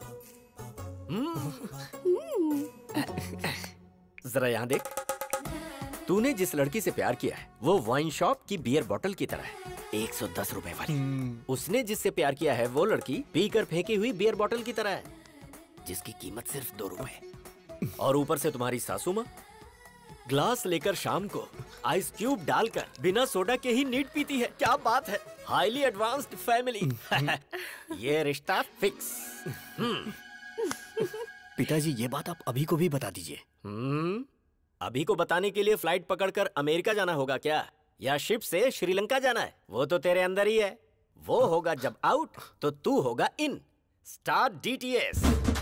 जरा यहाँ देख, तूने जिस लड़की से प्यार किया है वो वाइन शॉप की बियर बोतल की तरह है, एक सौ दस रुपए वाली। उसने जिससे प्यार किया है वो लड़की पीकर फेंकी हुई बियर बोतल की तरह है, जिसकी कीमत सिर्फ दो रुपए। और ऊपर से तुम्हारी सासू माँ ग्लास लेकर शाम को आइस क्यूब डालकर बिना सोडा के ही नीट पीती है। क्या बात है, हाईली एडवांस्ड फैमिली। ये रिश्ता फिक्स। पिताजी, ये बात आप अभी को भी बता दीजिए। हम्म अभी को बताने के लिए फ्लाइट पकड़कर अमेरिका जाना होगा क्या, या शिप से श्रीलंका जाना है? वो तो तेरे अंदर ही है। वो होगा जब आउट तो तू होगा इन। Start DTS.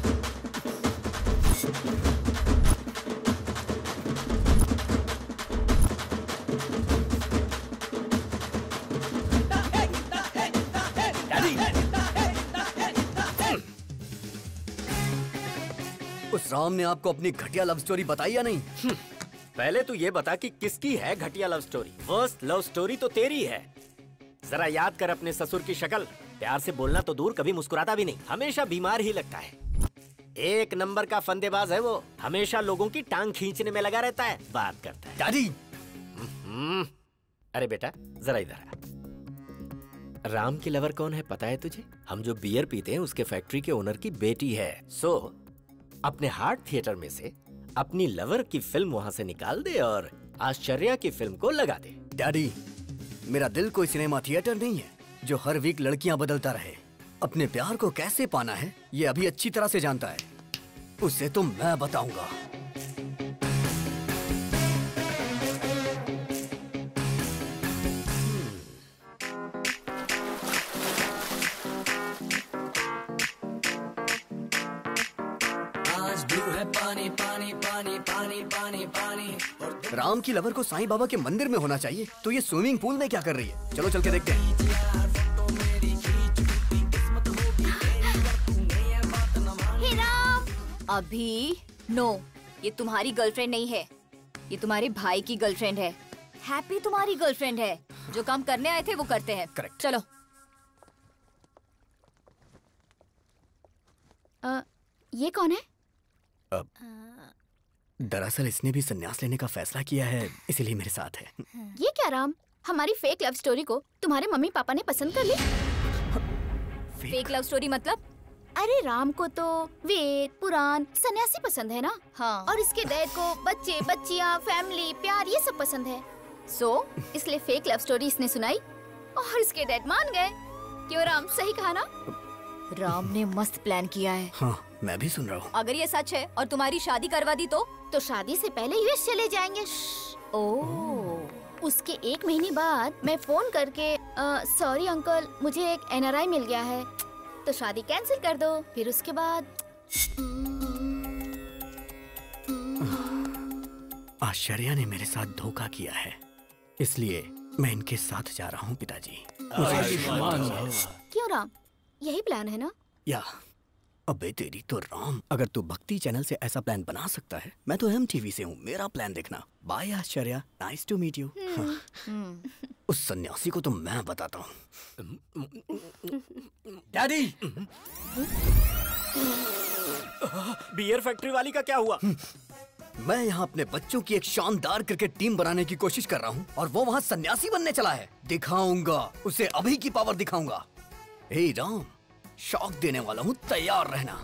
उस राम ने आपको अपनी घटिया लव स्टोरी बताई या नहीं? पहले तू ये बता कि किसकी है घटिया love story. First love story तो तेरी है। जरा याद कर अपने ससुर की शक्ल। प्यार से बोलना तो दूर, कभी मुस्कुराता भी नहीं, हमेशा बीमार ही लगता है। एक नंबर का फंदेबाज है वो, हमेशा लोगों की टांग खींचने में लगा रहता है, बात करता है। दादी! अरे बेटा जरा इधर आ। राम की लवर कौन है पता है तुझे? हम जो बियर पीते हैं उसके फैक्ट्री के ओनर की बेटी है। सो अपने हार्ट थिएटर में से अपनी लवर की फिल्म वहां से निकाल दे और आश्चर्य की फिल्म को लगा दे। डैडी, मेरा दिल कोई सिनेमा थिएटर नहीं है जो हर वीक लड़कियां बदलता रहे। अपने प्यार को कैसे पाना है ये अभी अच्छी तरह से जानता है, उसे तो मैं बताऊंगा। पानी पानी पानी पानी पानी पानी। राम की लवर को साईं बाबा के मंदिर में होना चाहिए, तो ये स्विमिंग पूल में क्या कर रही है? चलो चल के देखते हैं। हे राम! अभी नो, ये तुम्हारी गर्लफ्रेंड नहीं है, ये तुम्हारे भाई की गर्लफ्रेंड है। हैप्पी तुम्हारी गर्लफ्रेंड है। जो काम करने आए थे वो करते हैं। करेक्ट। चलो। आ, ये कौन है? अब दरअसल इसने भी संन्यास लेने का फैसला किया है, इसीलिए मेरे साथ है। ये क्या राम, हमारी फेक लव स्टोरी को तुम्हारे मम्मी पापा ने पसंद कर ली? फेक लव स्टोरी मतलब? अरे राम को तो वेद पुराण सन्यासी पसंद है ना। हाँ। और इसके डैड को बच्चे बच्चियाँ फैमिली प्यार ये सब पसंद है। सो so, इसलिए फेक लव स्टोरी इसने सुनाई और इसके डैड मान गए। क्यों राम, सही कहा ना? राम ने मस्त प्लान किया है। हाँ, मैं भी सुन रहा हूँ। अगर ये सच है और तुम्हारी शादी करवा दी तो तो शादी से पहले यूएस चले जाएंगे। ओह। उसके एक महीने बाद मैं फोन करके सॉरी अंकल मुझे एक एनआरआई मिल गया है तो शादी कैंसिल कर दो। फिर उसके बाद आश्चर्या ने मेरे साथ धोखा किया है, इसलिए मैं इनके साथ जा रहा हूँ पिताजी। क्यों राम, यही प्लान है ना? या अबे तेरी तो राम, अगर तू भक्ति चैनल से ऐसा प्लान बना सकता है, मैं तो एम टीवी से हूँ, मेरा प्लान देखना। Bye Ashcharya, nice to meet you. उस सन्यासी को तो मैं बताता हूँ। डैडी, बियर फैक्ट्री वाली का क्या हुआ? मैं यहाँ अपने बच्चों की एक शानदार क्रिकेट टीम बनाने की कोशिश कर रहा हूँ और वो वहाँ सन्यासी बनने चला है। दिखाऊंगा उसे, अभी की पावर दिखाऊंगा। हे राम, शॉक देने वाला हूँ, तैयार रहना।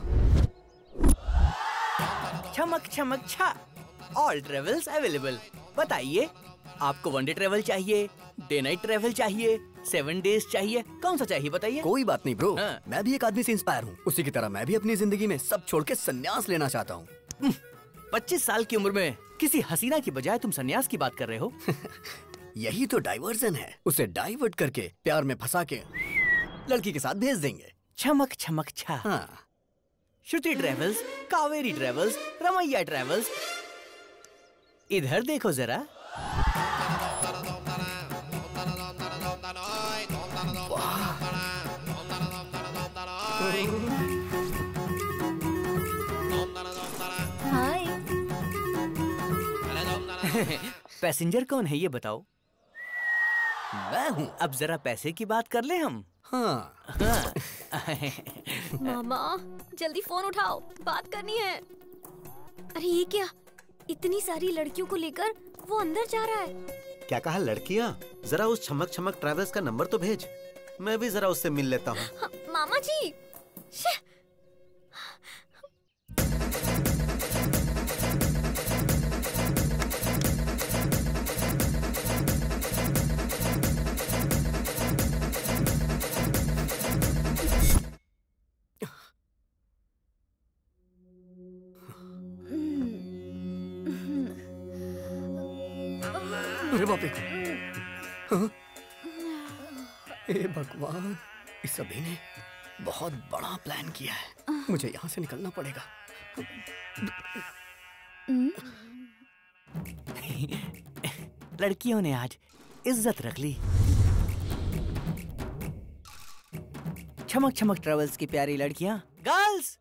चमक चमक छा, ऑल ट्रेवल्स अवेलेबल। बताइए, आपको वन डे ट्रेवल चाहिए, डे नाइट ट्रेवल चाहिए, सेवन डेज चाहिए, कौन सा चाहिए बताइए? कोई बात नहीं ब्रो, हाँ। मैं भी एक आदमी से इंस्पायर हूँ। उसी की तरह मैं भी अपनी जिंदगी में सब छोड़ के संन्यास लेना चाहता हूँ। पच्चीस साल की उम्र में किसी हसीना की बजाय तुम सन्यास की बात कर रहे हो? यही तो डाइवर्जन है, उसे डाइवर्ट करके प्यार में फंसा के लड़की के साथ भेज देंगे। चमक चमक छा। हाँ। Shruti travels, Kaveri travels, Ramaiah travels, इधर देखो जरा। हाय। पैसेंजर कौन है ये बताओ? मैं हूँ। अब जरा पैसे की बात कर ले हम। हाँ। हाँ। मामा जल्दी फोन उठाओ, बात करनी है। अरे ये क्या, इतनी सारी लड़कियों को लेकर वो अंदर जा रहा है। क्या कहा लड़कियाँ? जरा उस चमक चमक ट्रैवल्स का नंबर तो भेज, मैं भी जरा उससे मिल लेता हूँ। हाँ, मामा जी। अरे बाप रे, हाँ? ए भगवान, इस सभी ने बहुत बड़ा प्लान किया है। मुझे यहाँ से निकलना पड़ेगा। लड़कियों ने आज इज्जत रख ली। चमक चमक ट्रेवल्स की प्यारी लड़कियाँ, गर्ल्स।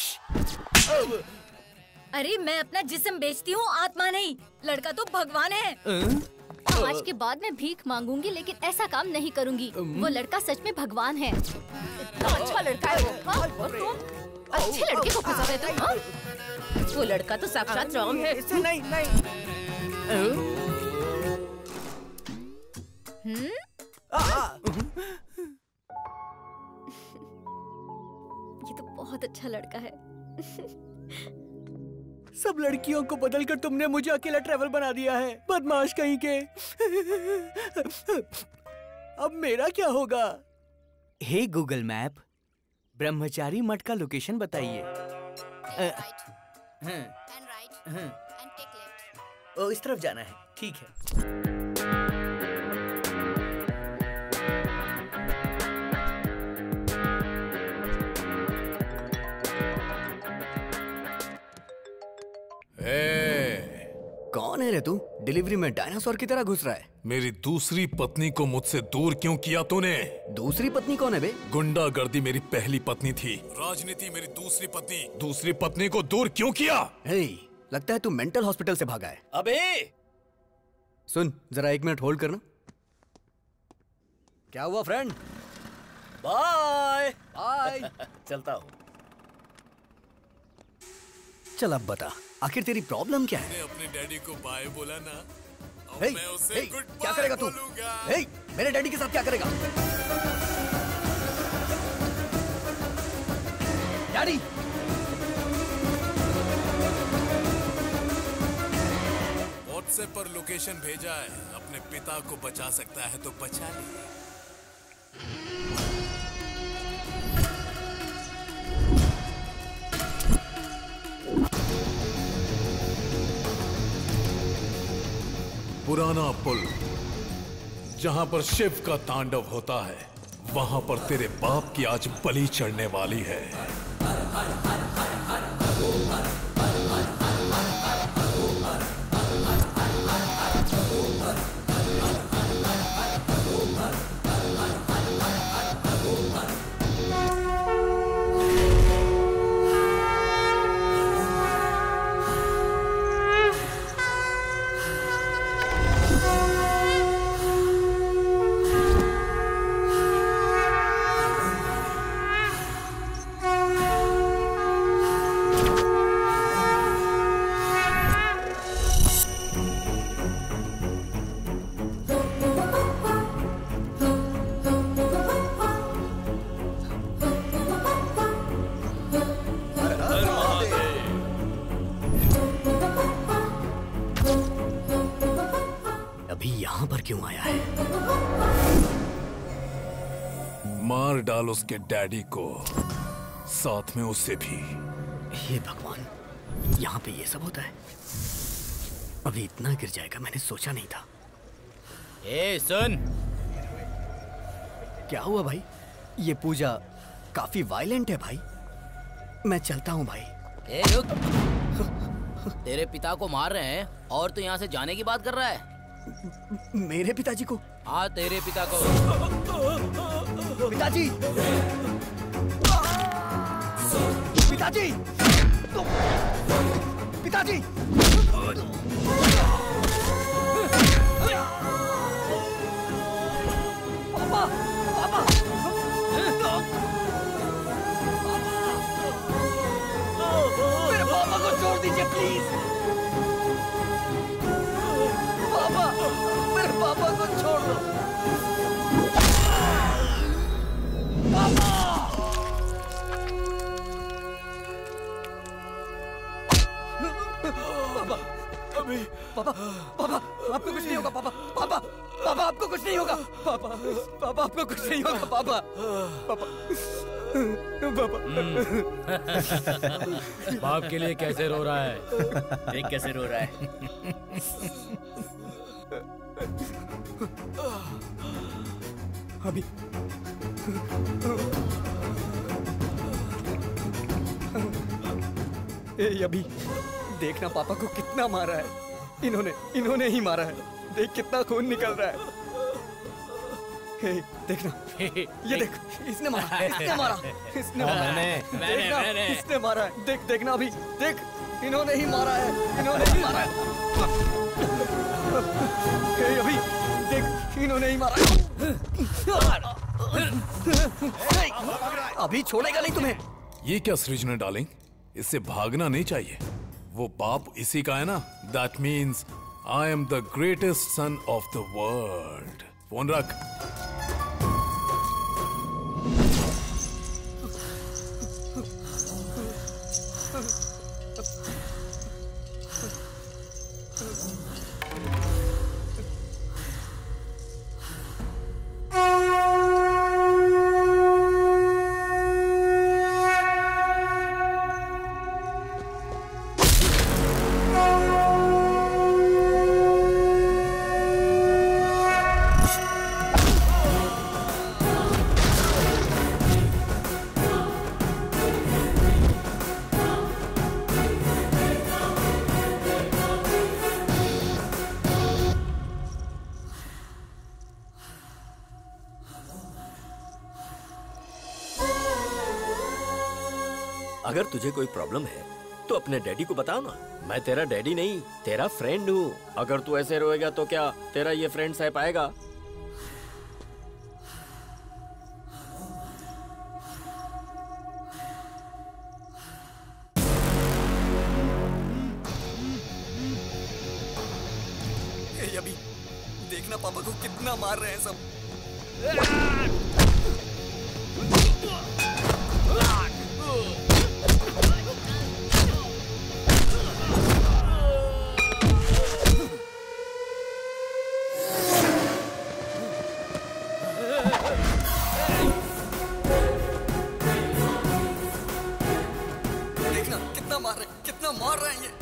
अरे मैं अपना जिस्म बेचती हूँ, आत्मा नहीं। लड़का तो भगवान है। आज के बाद मैं भीख मांगूंगी, लेकिन ऐसा काम नहीं करूंगी। वो लड़का सच में भगवान है। इतना अच्छा लड़का है वो। हाँ? और तुम अच्छे लड़के को फंसा गए तुम। हाँ? वो लड़का तो साक्षात राम है। इससे नहीं नहीं। हम्म? ये तो बहुत अच्छा लड़का है। सब लड़कियों को बदलकर तुमने मुझे अकेला ट्रैवल बना दिया है, बदमाश कहीं के। अब मेरा क्या होगा? हे गूगल मैप, ब्रह्मचारी मठ का लोकेशन बताइए। ओ, इस तरफ जाना है, ठीक है। ए, कौन है रे तू? डिलीवरी में डायनासोर की तरह घुस रहा है। मेरी दूसरी पत्नी को मुझसे दूर क्यों किया तूने? दूसरी पत्नी कौन है बे? गुंडागर्दी मेरी पहली पत्नी थी, राजनीति मेरी दूसरी पत्नी। दूसरी पत्नी को दूर क्यों किया? हे, लगता है तू मेंटल हॉस्पिटल से भागा है। अबे सुन, जरा एक मिनट होल्ड करना। क्या हुआ फ्रेंड? Bye bye. चलता हूँ। चल अब बता, आखिर तेरी प्रॉब्लम क्या है? अपने डैडी को बाय बोला ना, हे, मैं उसे हे, गुड क्या करेगा तू? हे, मेरे डैडी के साथ क्या करेगा? डैडी! व्हाट्सएप पर लोकेशन भेजा है, अपने पिता को बचा सकता है तो बचा ले। पुराना पुल जहां पर शिव का तांडव होता है, वहां पर तेरे बाप की आज बलि चढ़ने वाली है। मार डाल उसके डैडी को, साथ में उसे भी। हे भगवान, यहाँ पे ये सब होता है? अभी इतना गिर जाएगा मैंने सोचा नहीं था। ए सुन, क्या हुआ भाई? ये पूजा काफी वायलेंट है भाई। मैं चलता हूँ भाई। ए रुक, तेरे पिता को मार रहे हैं और तू यहाँ से जाने की बात कर रहा है? मेरे पिताजी को? हाँ तेरे पिता को। पिताजी! पिताजी! पिताजी! पापा! पापा! मेरे पापा को छोड़ दीजिए प्लीज। पापा, मेरे पापा को छोड़ दो। पापा! पापा, अभी पापा, पापा, आपको कुछ नहीं होगा पापा, पापा, पापा आपको कुछ नहीं होगा, पापा, पापा आपको कुछ नहीं होगा, पापा, पापा, पापा। बाप के लिए कैसे रो रहा है? देख कैसे रो रहा है। अभी ए अभी देखना पापा को कितना मारा है। इन्होंने इन्होंने ही मारा है। देख कितना खून निकल रहा है। हे देखना, ये देख, इसने मारा, इसने मारा, इसने मारा, मैंने, मैंने, देखना, मैंने। इसने मारा है। देख देखना अभी, देख इन्होंने ही मारा है, इन्होंने ही मारा है। हे अभी देख, इन्होंने ही मारा है। अभी छोड़ेगा नहीं तुम्हें। ये क्या सृजना डार्लिंग, इससे भागना नहीं चाहिए। वो बाप इसी का है ना। That means I am the greatest son of the world. Phone रख। अगर तुझे कोई प्रॉब्लम है तो अपने डैडी को बताओ ना। मैं तेरा डैडी नहीं, तेरा फ्रेंड हूँ। अगर तू ऐसे रोएगा तो क्या तेरा ये फ्रेंड सह पाएगा? को कितना मार रहे हैं सब। देखना कितना मार रहे कितना मार रहे हैं ये।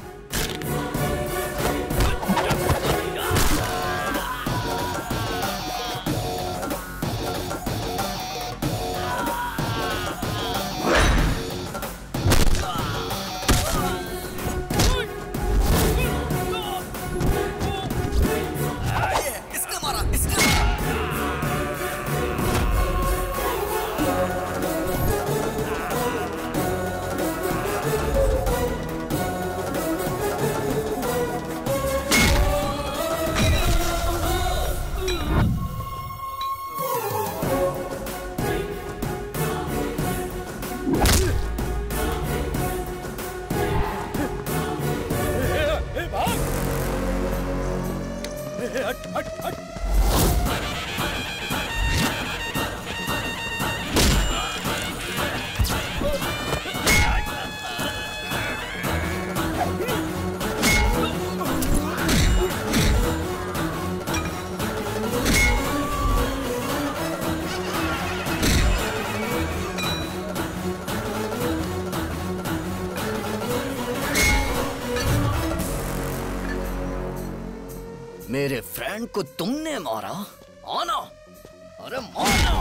मेरे फ्रेंड को तुमने मारा? आना, अरे मारना।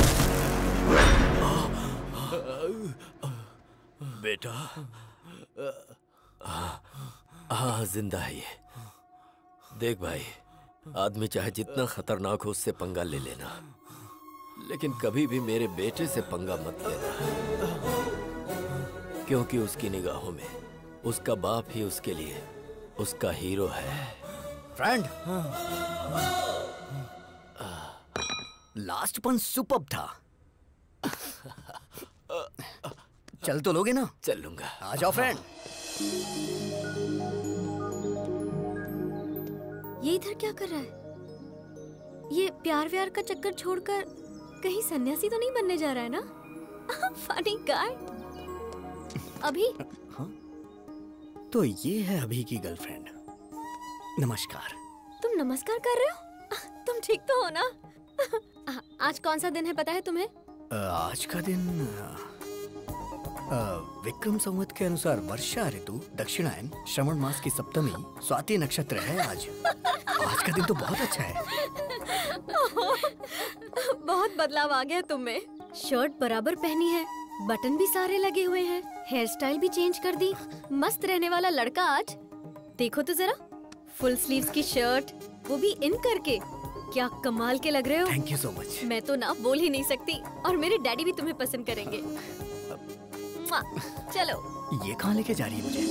बेटा, हाँ जिंदा है ये। देख भाई, आदमी चाहे जितना खतरनाक हो उससे पंगा ले लेना, लेकिन कभी भी मेरे बेटे से पंगा मत लेना, क्योंकि उसकी निगाहों में उसका बाप ही उसके लिए उसका हीरो है। फ्रेंड, लास्ट पन सुपर्ब था। चल तो लोगे ना? चल लूंगा। आ जाओ फ्रेंड। ये इधर क्या कर रहा है? ये प्यार व्यार का चक्कर छोड़कर कहीं सन्यासी तो नहीं बनने जा रहा है ना? Funny guy. अभी? हाँ? तो ये है अभी की गर्लफ्रेंड। नमस्कार। तुम नमस्कार कर रहे हो? तुम ठीक तो हो ना? आज कौन सा दिन है पता है तुम्हें? आज का दिन विक्रम संवत के अनुसार वर्षा ऋतु, दक्षिणायन, श्रवण मास की सप्तमी, स्वाति नक्षत्र है आज। आज का दिन तो बहुत अच्छा है। बहुत बदलाव आ गया तुम में। शर्ट बराबर पहनी है, बटन भी सारे लगे हुए हैं, हेयर स्टाइल भी चेंज कर दी। मस्त रहने वाला लड़का आज। देखो तो जरा, फुल स्लीव्स की शर्ट, वो भी इन करके। क्या कमाल के लग रहे हो। Thank you so much. मैं तो ना बोल ही नहीं सकती, और मेरे डैडी भी तुम्हें पसंद करेंगे। चलो। ये कहाँ लेके जा रही है मुझे?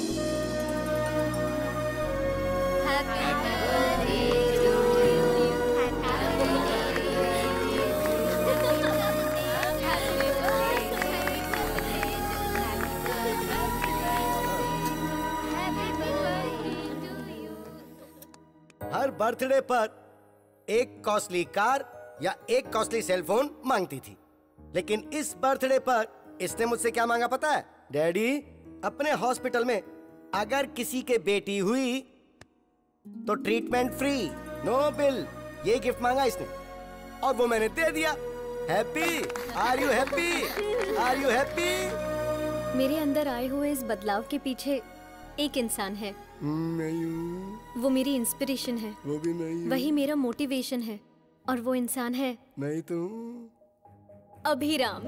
हर बर्थडे पर एक कॉस्टली कार या एक कॉस्टली सेलफोन मांगती थी, लेकिन इस बर्थडे पर इसने मुझसे क्या मांगा पता है? डैडी, अपने हॉस्पिटल में अगर किसी के बेटी हुई तो ट्रीटमेंट फ्री, नो बिल। ये गिफ्ट मांगा इसने और वो मैंने दे दिया। Happy? Are you happy? Are you happy? मेरे अंदर आए हुए इस बदलाव के पीछे एक इंसान है। नहीं हूँ। वो मेरी इंस्पिरेशन है। वो भी नहीं हूँ। वही मेरा मोटिवेशन है, और वो इंसान है नहीं तो अभिराम।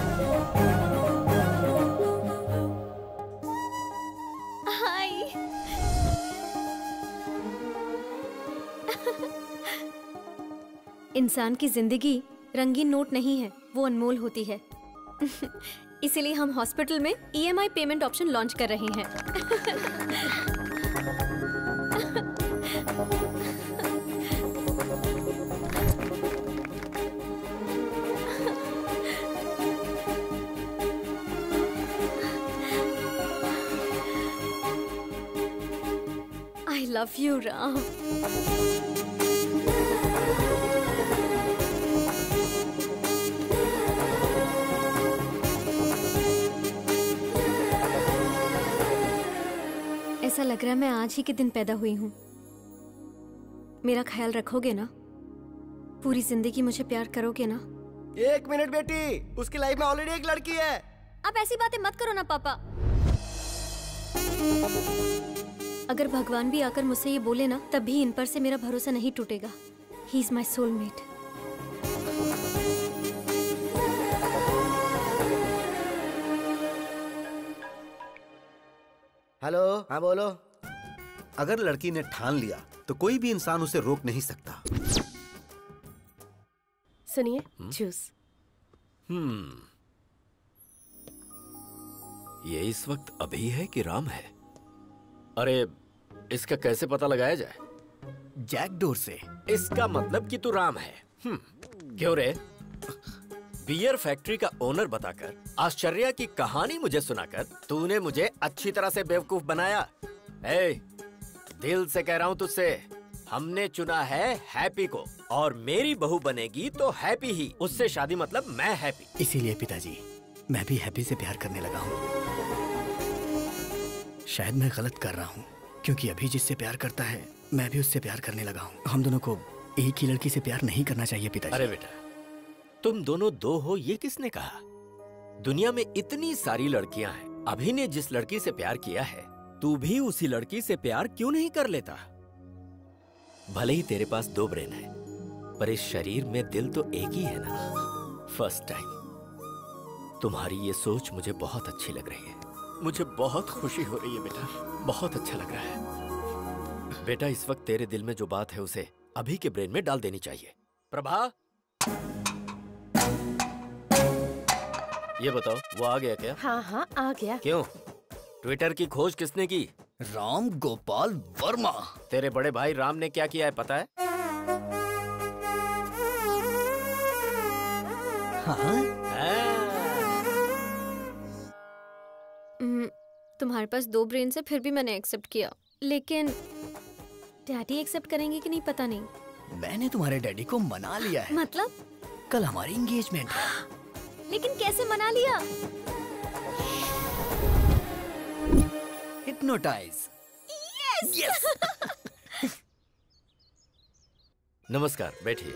हाय। इंसान की जिंदगी रंगीन नोट नहीं है, वो अनमोल होती है। इसीलिए हम हॉस्पिटल में E M I payment option launch कर रहे हैं। I love you, Ram. लग रहा है मैं आज ही के दिन पैदा हुई हूँ। मेरा ख्याल रखोगे ना? पूरी जिंदगी मुझे प्यार करोगे ना? एक मिनट बेटी, उसकी लाइफ में ऑलरेडी एक लड़की है। आप ऐसी बातें मत करो ना पापा। अगर भगवान भी आकर मुझसे ये बोले ना, तब भी इन पर से मेरा भरोसा नहीं टूटेगा। He is my soulmate. Hello, हाँ बोलो। अगर लड़की ने ठान लिया तो कोई भी इंसान उसे रोक नहीं सकता। सुनिए, जूस। हम्म ये इस वक्त अभी है कि राम है? अरे इसका कैसे पता लगाया जाए? जैकडोर से। इसका मतलब कि तू राम है। हम्म क्यों रे? बियर फैक्ट्री का ओनर बताकर, आश्चर्य की कहानी मुझे सुनाकर तूने मुझे अच्छी तरह से बेवकूफ बनाया। ए, दिल से कह रहा हूँ तुझसे, हमने चुना है हैप्पी को, और मेरी बहू बनेगी तो हैप्पी ही। उससे शादी मतलब मैं हैप्पी। इसीलिए पिताजी मैं भी हैप्पी से प्यार करने लगा हूँ। शायद मैं गलत कर रहा हूँ, क्योंकि अभी जिससे प्यार करता है मैं भी उससे प्यार करने लगा हूँ। हम दोनों को एक ही लड़की से प्यार नहीं करना चाहिए पिताजी। अरे बेटा, तुम दोनों दो हो ये किसने कहा? दुनिया में इतनी सारी लड़कियां हैं। अभी ने जिस लड़की से प्यार किया है, तू भी उसी लड़की से प्यार क्यों नहीं कर लेता? भले ही तेरे पास दो ब्रेन है, पर इस शरीर में दिल तो एक ही है ना। फर्स्ट टाइम तुम्हारी ये सोच मुझे बहुत अच्छी लग रही है। मुझे बहुत खुशी हो रही है बेटा, बहुत अच्छा लग रहा है। बेटा इस वक्त तेरे दिल में जो बात है उसे अभी के ब्रेन में डाल देनी चाहिए। प्रभा, ये बताओ वो आ गया क्या? हाँ हाँ आ गया। क्यों? ट्विटर की खोज किसने की? राम गोपाल वर्मा। तेरे बड़े भाई राम ने क्या किया है पता है? हाँ? तुम्हारे पास दो ब्रेन से फिर भी मैंने एक्सेप्ट किया, लेकिन डैडी एक्सेप्ट करेंगे कि नहीं पता नहीं। मैंने तुम्हारे डैडी को मना लिया है। मतलब? कल हमारी एंगेजमेंट है। लेकिन कैसे मना लिया? हिप्नोटाइज। Yes yes. नमस्कार, बैठिए।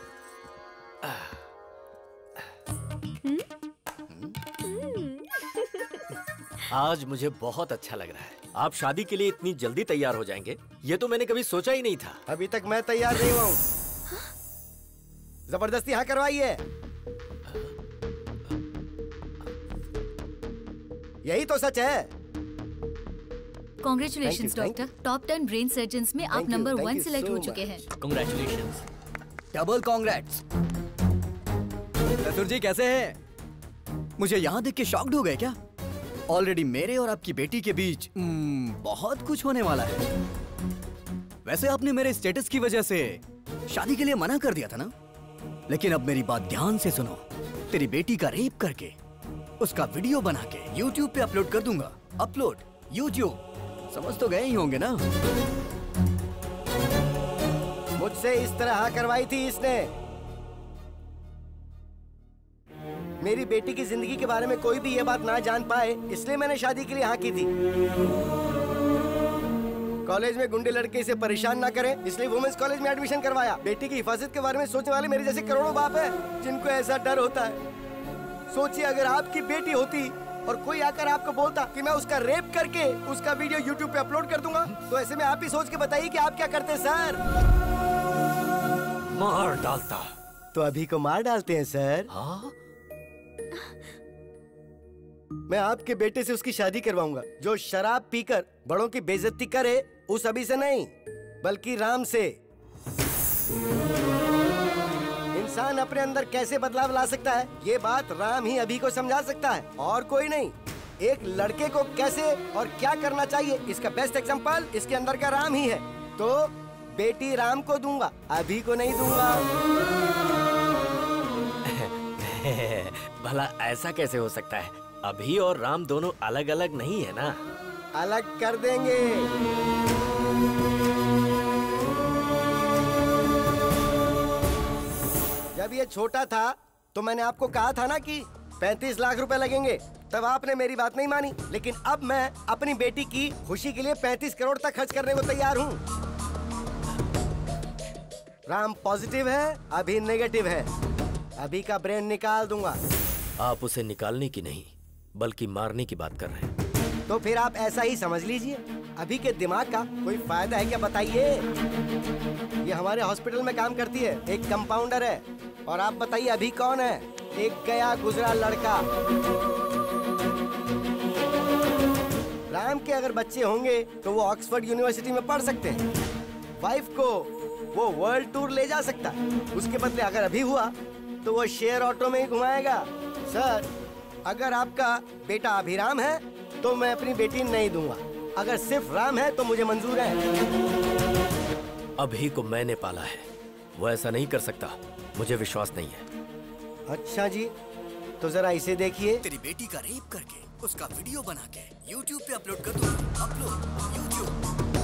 आज मुझे बहुत अच्छा लग रहा है। आप शादी के लिए इतनी जल्दी तैयार हो जाएंगे, ये तो मैंने कभी सोचा ही नहीं था। अभी तक मैं तैयार नहीं हुआ हूँ। जबरदस्ती हाँ करवाइए। यही तो सच है। Congratulations doctor, top ten brain surgeons में आप नंबर वन सिलेक्ट हो चुके हैं। Congratulations. Double congrats. Chatur ji कैसे हैं? मुझे यहाँ देख के शॉक्ड हो गए क्या? ऑलरेडी मेरे और आपकी बेटी के बीच hmm, बहुत कुछ होने वाला है। वैसे आपने मेरे स्टेटस की वजह से शादी के लिए मना कर दिया था ना, लेकिन अब मेरी बात ध्यान से सुनो। तेरी बेटी का रेप करके उसका वीडियो बना के यूट्यूब पे अपलोड कर दूंगा। अपलोड यूट्यूब, समझ तो गए ही होंगे ना? मुझसे इस तरह हाँ करवाई थी इसने। मेरी बेटी की जिंदगी के बारे में कोई भी ये बात ना जान पाए, इसलिए मैंने शादी के लिए हाँ की थी। कॉलेज में गुंडे लड़के इसे परेशान ना करें, इसलिए वुमेन्स कॉलेज में एडमिशन करवाया। बेटी की हिफाजत के बारे में सोचने वाले मेरे जैसे करोड़ों बाप हैं, जिनको ऐसा डर होता है। सोचिए अगर आपकी बेटी होती और कोई आकर आपको बोलता कि मैं उसका रेप करके उसका वीडियो यूट्यूब पे अपलोड कर दूंगा, तो ऐसे में आप ही सोच के बताइए कि आप क्या करते सर? मार डालता। तो अभी को मार डालते हैं सर। हाँ? मैं आपके बेटे से उसकी शादी करवाऊंगा, जो शराब पीकर बड़ों की बेइज्जती करे, उस अभी से नहीं बल्कि राम से। इंसान अपने अंदर कैसे बदलाव ला सकता है, ये बात राम ही अभी को समझा सकता है, और कोई नहीं। एक लड़के को कैसे और क्या करना चाहिए, इसका बेस्ट एग्जांपल इसके अंदर का राम ही है। तो बेटी राम को दूंगा, अभी को नहीं दूंगा। भला ऐसा कैसे हो सकता है? अभी और राम दोनों अलग अलग नहीं है ना? अलग कर देंगे। जब ये छोटा था तो मैंने आपको कहा था ना कि पैंतीस लाख रुपए लगेंगे। तब आपने मेरी बात नहीं मानी, लेकिन अब मैं अपनी बेटी की खुशी के लिए पैंतीस करोड़ तक खर्च करने को तैयार हूँ। राम पॉजिटिव है, अभी नेगेटिव है। अभी का ब्रेन निकाल दूंगा। आप उसे निकालने की नहीं बल्कि मारने की बात कर रहे हैं। तो फिर आप ऐसा ही समझ लीजिए। अभी के दिमाग का कोई फायदा है क्या बताइए? ये हमारे हॉस्पिटल में काम करती है, एक कंपाउंडर है। और आप बताइए अभी कौन है? एक गया गुजरा लड़का। राम के अगर बच्चे होंगे तो वो ऑक्सफोर्ड यूनिवर्सिटी में पढ़ सकते हैं। वाइफ को वो वर्ल्ड टूर ले जा सकता है। उसके बदले अगर अभी हुआ तो वो शेयर ऑटो में ही घुमाएगा। सर, अगर आपका बेटा अभिराम है तो मैं अपनी बेटी नहीं दूंगा। अगर सिर्फ राम है तो मुझे मंजूर है। अभी को मैंने पाला है, वो ऐसा नहीं कर सकता। मुझे विश्वास नहीं है। अच्छा जी, तो जरा इसे देखिए। तेरी बेटी का रेप करके उसका वीडियो बना के यूट्यूब पे अपलोड कर दूंगा। Upload YouTube.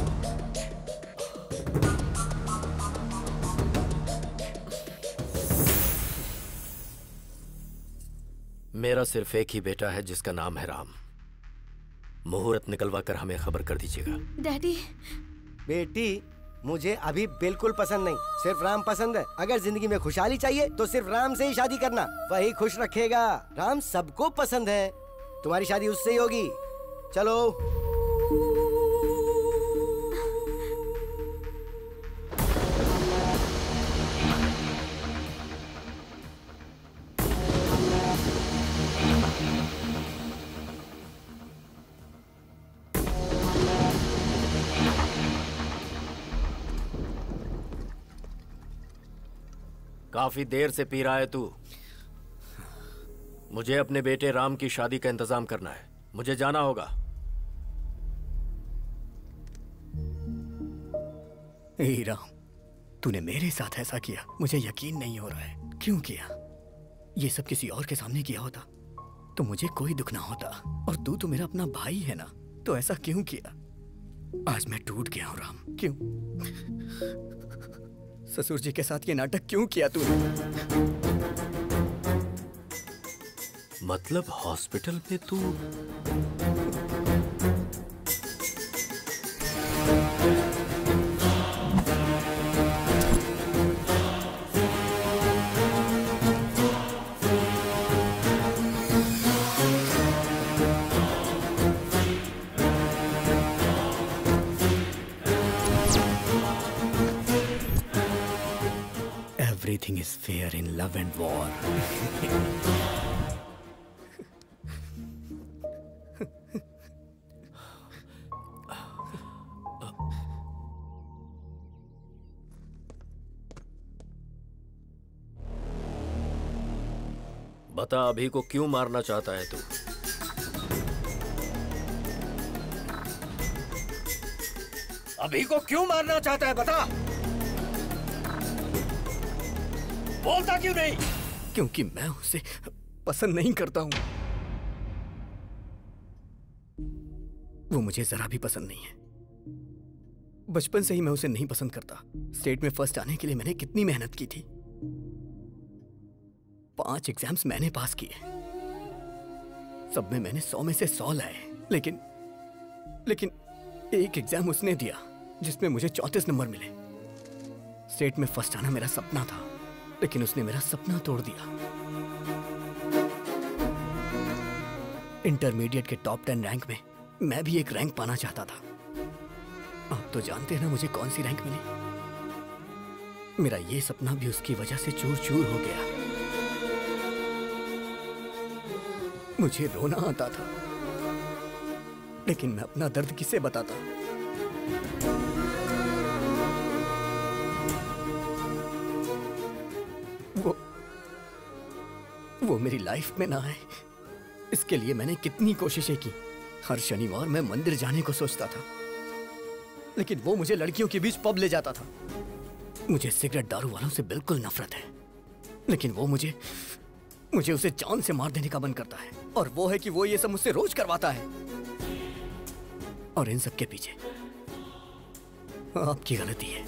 मेरा सिर्फ एक ही बेटा है जिसका नाम है राम। मुहूर्त निकलवा कर हमें खबर कर दीजिएगा। डैडी। बेटी, मुझे अभी बिल्कुल पसंद नहीं, सिर्फ राम पसंद है। अगर जिंदगी में खुशहाली चाहिए तो सिर्फ राम से ही शादी करना, वही खुश रखेगा। राम सबको पसंद है, तुम्हारी शादी उससे ही होगी। चलो। काफी देर से पी रहा है तू। मुझे अपने बेटे राम की शादी का इंतजाम करना है। मुझे जाना होगा। ए राम, तूने मेरे साथ ऐसा किया, मुझे यकीन नहीं हो रहा है। क्यों किया? ये सब किसी और के सामने किया होता तो मुझे कोई दुख ना होता। और तू तो मेरा अपना भाई है ना, तो ऐसा क्यों किया? आज मैं टूट गया हूं राम। क्यों? ससुर जी के साथ ये नाटक क्यों किया तूने? मतलब हॉस्पिटल में तू Everything is fair in love and war. बता, अभी को क्यों मारना चाहता है तू? अभी को क्यों मारना चाहता है बता। बोलता क्यों नहीं? क्योंकि मैं उसे पसंद नहीं करता हूं। वो मुझे जरा भी पसंद नहीं है। बचपन से ही मैं उसे नहीं पसंद करता। स्टेट में फर्स्ट आने के लिए मैंने कितनी मेहनत की थी। पांच एग्जाम्स मैंने पास किए, सब में मैंने सौ में से सौ लाए। लेकिन लेकिन एक एग्जाम उसने दिया जिसमें मुझे चौंतीस नंबर मिले। स्टेट में फर्स्ट आना मेरा सपना था, लेकिन उसने मेरा सपना तोड़ दिया। इंटरमीडिएट के टॉप टेन रैंक में मैं भी एक रैंक पाना चाहता था। आप तो जानते हैं ना मुझे कौन सी रैंक मिली। मेरा ये सपना भी उसकी वजह से चूर चूर हो गया। मुझे रोना आता था, लेकिन मैं अपना दर्द किसे बताता? वो वो मेरी लाइफ में ना आए, इसके लिए मैंने कितनी कोशिशें की। हर शनिवार मैं मंदिर जाने को सोचता था, लेकिन वो मुझे लड़कियों के बीच पब ले जाता था। मुझे सिगरेट दारू वालों से बिल्कुल नफरत है, लेकिन वो मुझे मुझे उसे जान से मार देने का मन करता है। और वो है कि वो ये सब मुझसे रोज करवाता है। और इन सब के पीछे आपकी गलती है।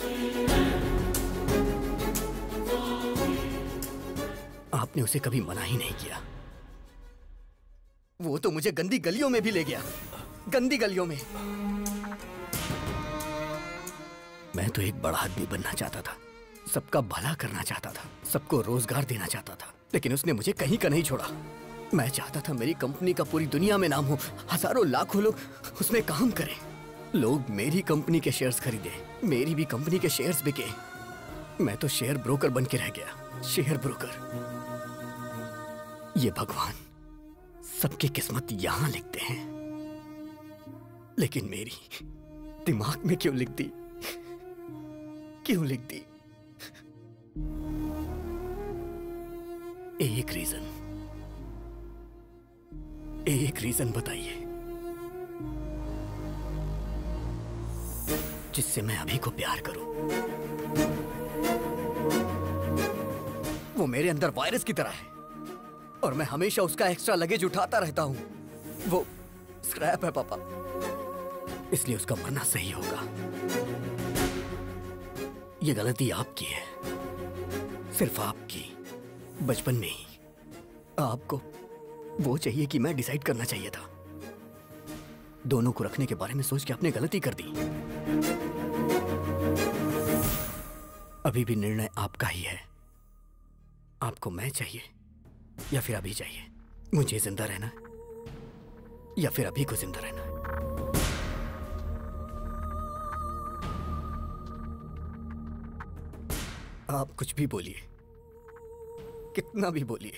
आपने उसे कभी मना ही नहीं किया। वो तो मुझे गंदी गलियों में भी ले गया, गंदी गलियों में। मैं तो एक बड़ा आदमी बनना चाहता था, सबका भला करना चाहता था, सबको रोजगार देना चाहता था, लेकिन उसने मुझे कहीं का नहीं छोड़ा। मैं चाहता था मेरी कंपनी का पूरी दुनिया में नाम हो, हजारों लाखों लोग उसमें काम करें, लोग मेरी कंपनी के शेयर्स खरीदे, मेरी भी कंपनी के शेयर्स बिके। मैं तो शेयर ब्रोकर बन के रह गया, शेयर ब्रोकर। ये भगवान सबकी किस्मत यहां लिखते हैं, लेकिन मेरी दिमाग में क्यों लिख दी, क्यों लिख दी? एक रीजन, एक रीजन बताइए जिससे मैं अभी को प्यार करूं। वो मेरे अंदर वायरस की तरह है और मैं हमेशा उसका एक्स्ट्रा लगेज उठाता रहता हूं। वो स्क्रैप है पापा, इसलिए उसका मरना सही होगा। ये गलती आपकी है, सिर्फ आपकी। बचपन में ही आपको वो चाहिए कि मैं डिसाइड करना चाहिए था। दोनों को रखने के बारे में सोच के आपने गलती कर दी। अभी भी निर्णय आपका ही है। आपको मैं चाहिए या फिर अभी चाहिए? मुझे जिंदा रहना या फिर अभी को जिंदा रहना? आप कुछ भी बोलिए, कितना भी बोलिए,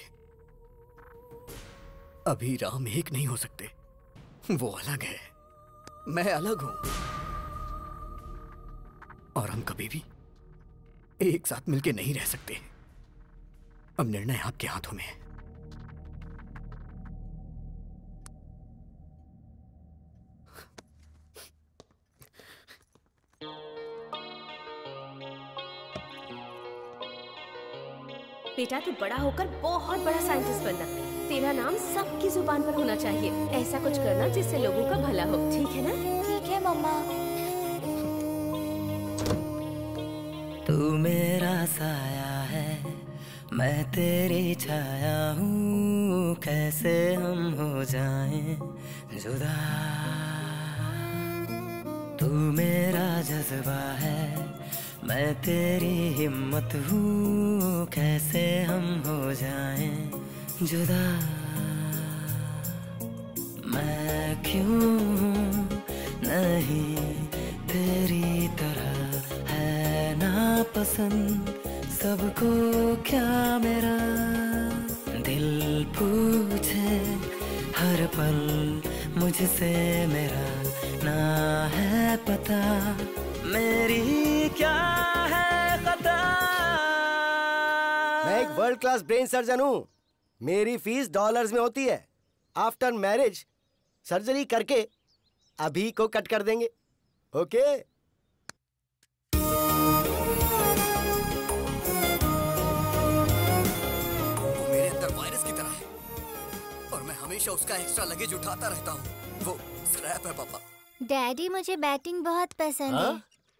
अभी राम एक नहीं हो सकते। वो अलग है, मैं अलग हूं, और हम कभी भी एक साथ मिलके नहीं रह सकते। अब निर्णय आपके हाथों में है। बेटा तू बड़ा होकर बहुत बड़ा साइंटिस्ट बनना। तेरा नाम सबकी जुबान पर होना चाहिए। ऐसा कुछ करना जिससे लोगों का भला हो, ठीक है ना? ठीक है मम्मा। तू मेरा साया है, मैं तेरी छाया हूँ, कैसे हम हो जाएं जुदा। तू मेरा जज्बा है, मैं तेरी हिम्मत हूँ, कैसे हम हो जाएं जुदा। मैं क्यों हूँ नहीं तेरी तरह, है ना पसंद सबको क्या मेरा। दिल पूछे हर पल मुझसे मेरा, ना है पता मेरी क्या है खता। मैं एक वर्ल्ड क्लास ब्रेन सर्जन हूँ। मेरी फीस डॉलर्स में होती है। आफ्टर मैरिज सर्जरी करके अभी को कट कर देंगे, ओके? वो मेरे अंदर वायरस की तरह है और मैं हमेशा उसका एक्स्ट्रा लगेज उठाता रहता हूँ। वो स्क्रैप है पापा। डैडी मुझे बैटिंग बहुत पसंद है।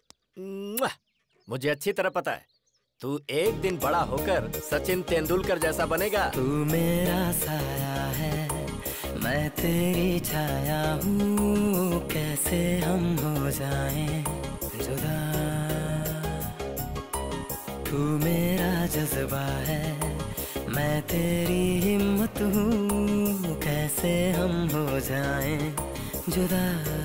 मुझे अच्छी तरह पता है, तू एक दिन बड़ा होकर सचिन तेंदुलकर जैसा बनेगा। तू मेरा साया है, मैं तेरी छाया हूँ, कैसे हम हो जाएं जुदा। तू मेरा जज्बा है, मैं तेरी हिम्मत हूँ, कैसे हम हो जाएं जुदा।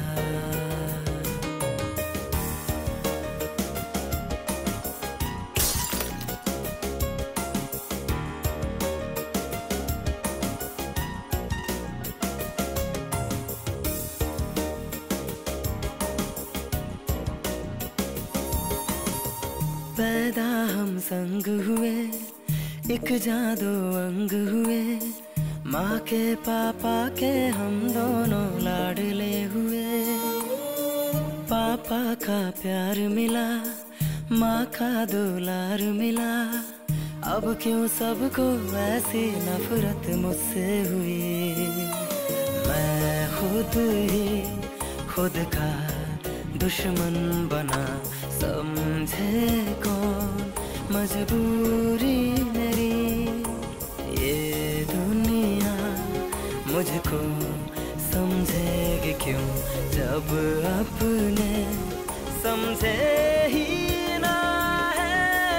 पैदा हम संग हुए, एक जादू अंग हुए, माँ के पापा के हम दोनों लाडले हुए। पापा का प्यार मिला, माँ का दुलार मिला, अब क्यों सबको ऐसी नफरत मुझसे हुई। मैं खुद ही खुद का दुश्मन बना, समझे कौन मजबूरी मेरी। ये दुनिया मुझको को समझेगी क्यों जब अपने समझे ही ना है।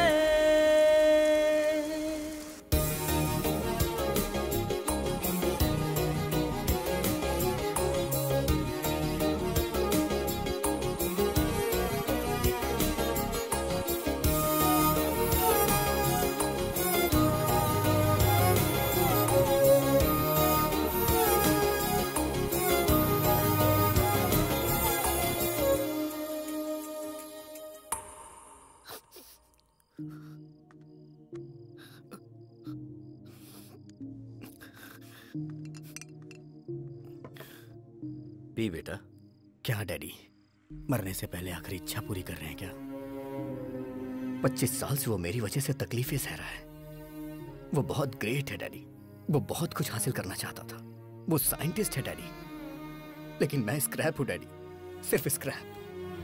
पी बेटा। क्या डैडी, मरने से पहले आखिरी इच्छा पूरी कर रहे हैं क्या? पच्चीस साल से वो मेरी वजह से तकलीफें सह रहा है। वो बहुत ग्रेट है डैडी, वो बहुत कुछ हासिल करना चाहता था, वो साइंटिस्ट है डैडी, लेकिन मैं स्क्रैप हूं डैडी, सिर्फ स्क्रैप।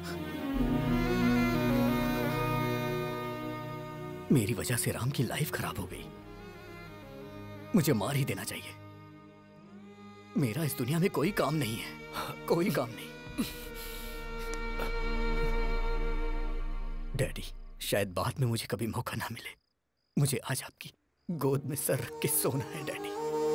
मेरी वजह से राम की लाइफ खराब हो गई। मुझे मार ही देना चाहिए। मेरा इस दुनिया में कोई काम नहीं है, कोई काम नहीं। डैडी, शायद बाद में मुझे कभी मौका ना मिले। मुझे आज आपकी गोद में सर रख के सोना है डैडी।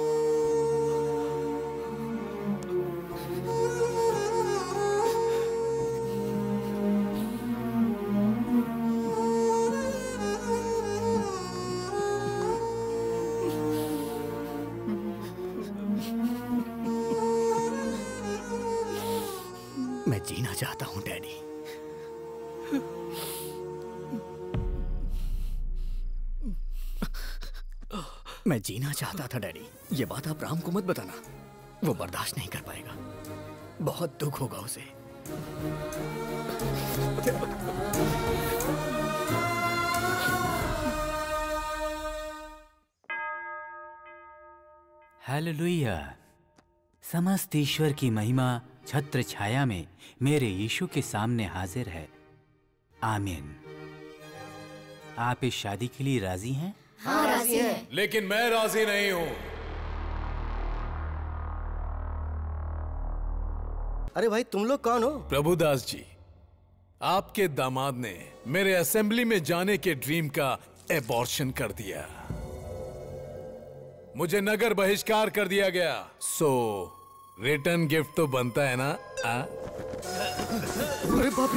मैं जीना चाहता हूं डैडी। मैं जीना चाहता था डैडी। ये बात आप राम को मत बताना, वो बर्दाश्त नहीं कर पाएगा, बहुत दुख होगा उसे। हालेलुया। समस्त ईश्वर की महिमा छत्र छाया में मेरे यीशु के सामने हाजिर है। आमीन। आप इस शादी के लिए राजी हैं? हाँ, राजी हैं। लेकिन मैं राजी नहीं हूं। अरे भाई, तुम लोग कौन हो? प्रभुदास जी, आपके दामाद ने मेरे असेंबली में जाने के ड्रीम का एबॉर्शन कर दिया। मुझे नगर बहिष्कार कर दिया गया। सो रिटर्न गिफ्ट तो बनता है ना? आ? अरे बाप रे!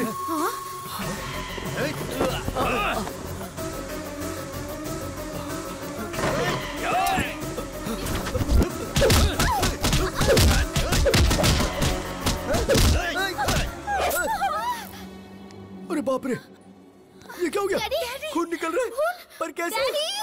अरे बाप रे, ये क्या हो गया? खून निकल रहा है। पर कैसे?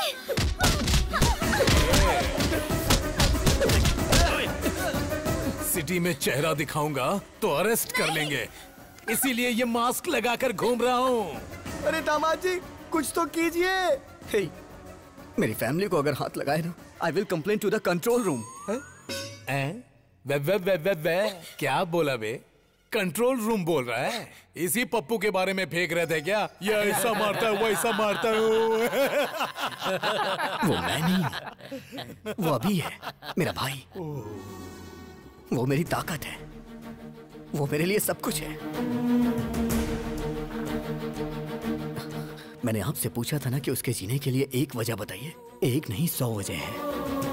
सिटी में चेहरा दिखाऊंगा तो अरेस्ट कर लेंगे, इसीलिए ये मास्क लगाकर घूम रहा हूँ। अरे दामाद जी, कुछ तो कीजिए। hey, मेरी फैमिली को अगर हाथ लगाए ना, I will complain to the control room. वे वे वे वे वे क्या बोला बे? कंट्रोल रूम बोल रहा है? इसी पप्पू के बारे में फेंक रहे थे क्या? ये ऐसा मारता है, वो ऐसा मारता है। वो मैं नहीं, वो अभी है, मेरा भाई। वो मेरी ताकत है, वो मेरे लिए सब कुछ है। मैंने आपसे पूछा था ना कि उसके जीने के लिए एक वजह बताइए। एक नहीं, सौ वजह है।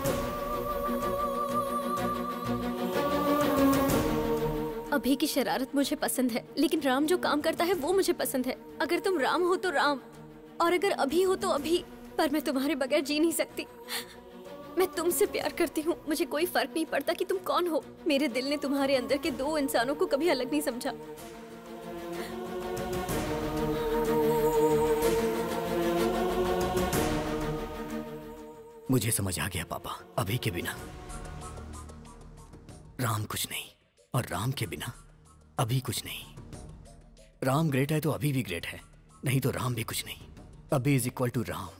अभी की शरारत मुझे पसंद है, लेकिन राम जो काम करता है वो मुझे पसंद है। अगर तुम राम हो तो राम, और अगर अभी हो तो अभी। पर मैं तुम्हारे बगैर जी नहीं सकती। मैं तुमसे प्यार करती हूँ, मुझे कोई फर्क नहीं पड़ता कि तुम कौन हो। मेरे दिल ने तुम्हारे अंदर के दो इंसानों को कभी अलग नहीं समझा। मुझे समझ आ गया पापा, अभी के बिना राम कुछ नहीं, और राम के बिना अभी कुछ नहीं। राम ग्रेट है तो अभी भी ग्रेट है, नहीं तो राम भी कुछ नहीं। अभी इज इक्वल टू राम।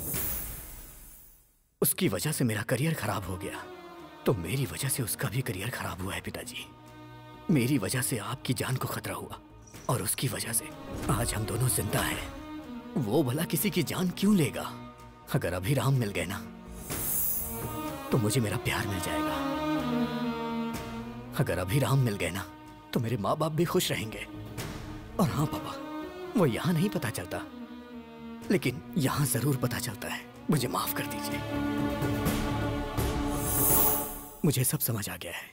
उसकी वजह से मेरा करियर खराब हो गया, तो मेरी वजह से उसका भी करियर खराब हुआ है पिताजी। मेरी वजह से आपकी जान को खतरा हुआ, और उसकी वजह से आज हम दोनों जिंदा हैं। वो भला किसी की जान क्यों लेगा? अगर अभी राम मिल गए ना, तो मुझे मेरा प्यार मिल जाएगा। अगर अभी राम मिल गए ना तो मेरे माँ बाप भी खुश रहेंगे। और हाँ पापा, वो यहाँ नहीं पता चलता, लेकिन यहाँ जरूर पता चलता है। मुझे माफ कर दीजिए। मुझे सब समझ आ गया है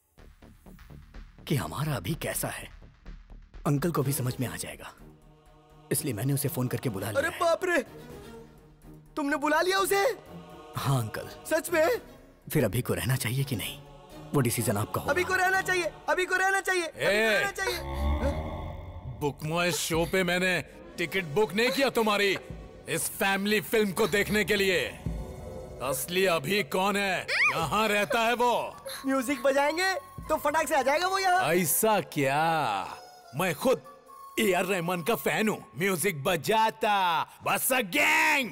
कि हमारा अभी कैसा है। अंकल को भी समझ में आ जाएगा, इसलिए मैंने उसे फोन करके बुला लिया। अरे बाप रे, तुमने बुला लिया उसे? हाँ अंकल। सच में? फिर अभी को रहना चाहिए कि नहीं, वो डिसीजन आपका होगा। अभी को रहना चाहिए, अभी को रहना चाहिए, अभी को रहना चाहिए। बुक माय शो पे मैंने टिकट बुक नहीं किया तुम्हारी इस फैमिली फिल्म को देखने के लिए। असली अभी कौन है, कहाँ रहता है वो? म्यूजिक बजाएंगे तो फटाक से आ जाएगा वो यहाँ। ऐसा क्या? मैं खुद ए आर रहमान का फैन हूँ। म्यूजिक बजाता बस अ गैंग।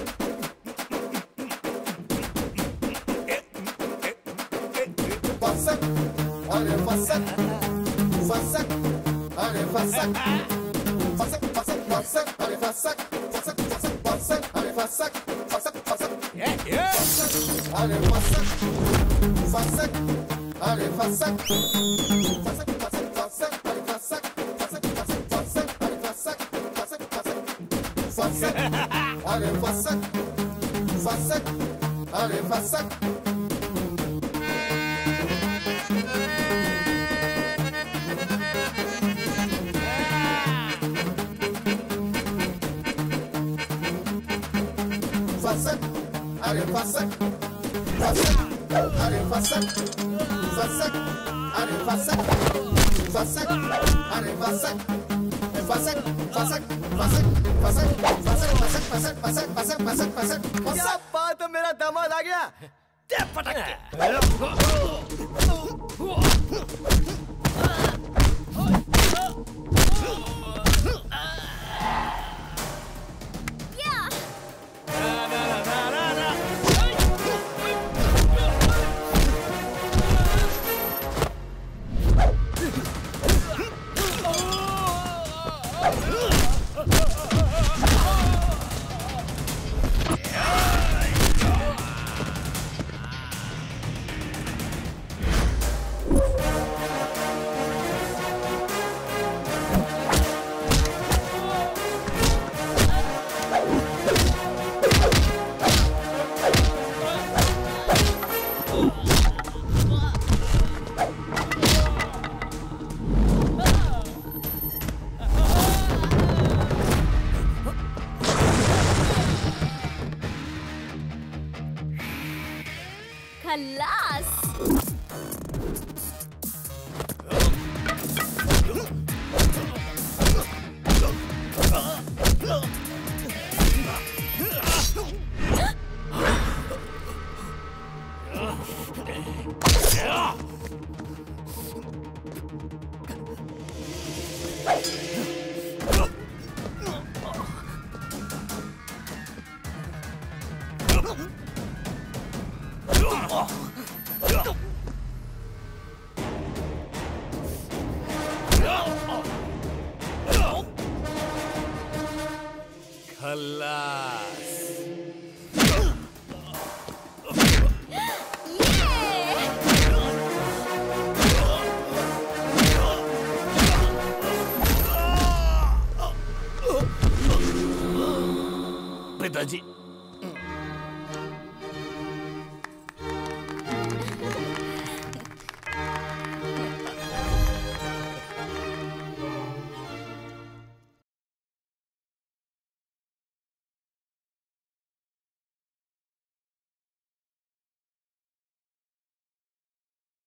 फसक, अरे फसक, फसक, अरे फसक, फसक, फसक, फसक, अरे फसक, फसक, फसक, फसक, अरे फसक, फसक, फसक, अरे फसक, फसक, अरे फसक, फसक, फसक, फसक, अरे फसक, फसक, फसक, फसक, अरे फसक, फसक, फसक, फसक, अरे फसक, फसक, अरे Phasak. Fassak, are fassak, fassak, are fassak, fassak, are fassak, fassak, are fassak, fassak, fassak, fassak, fassak, fassak, fassak, fassak, fassak, fassak, fassak, fassak, क्या बात है, मेरा दामाद आ गया। ते पटक खल्लास।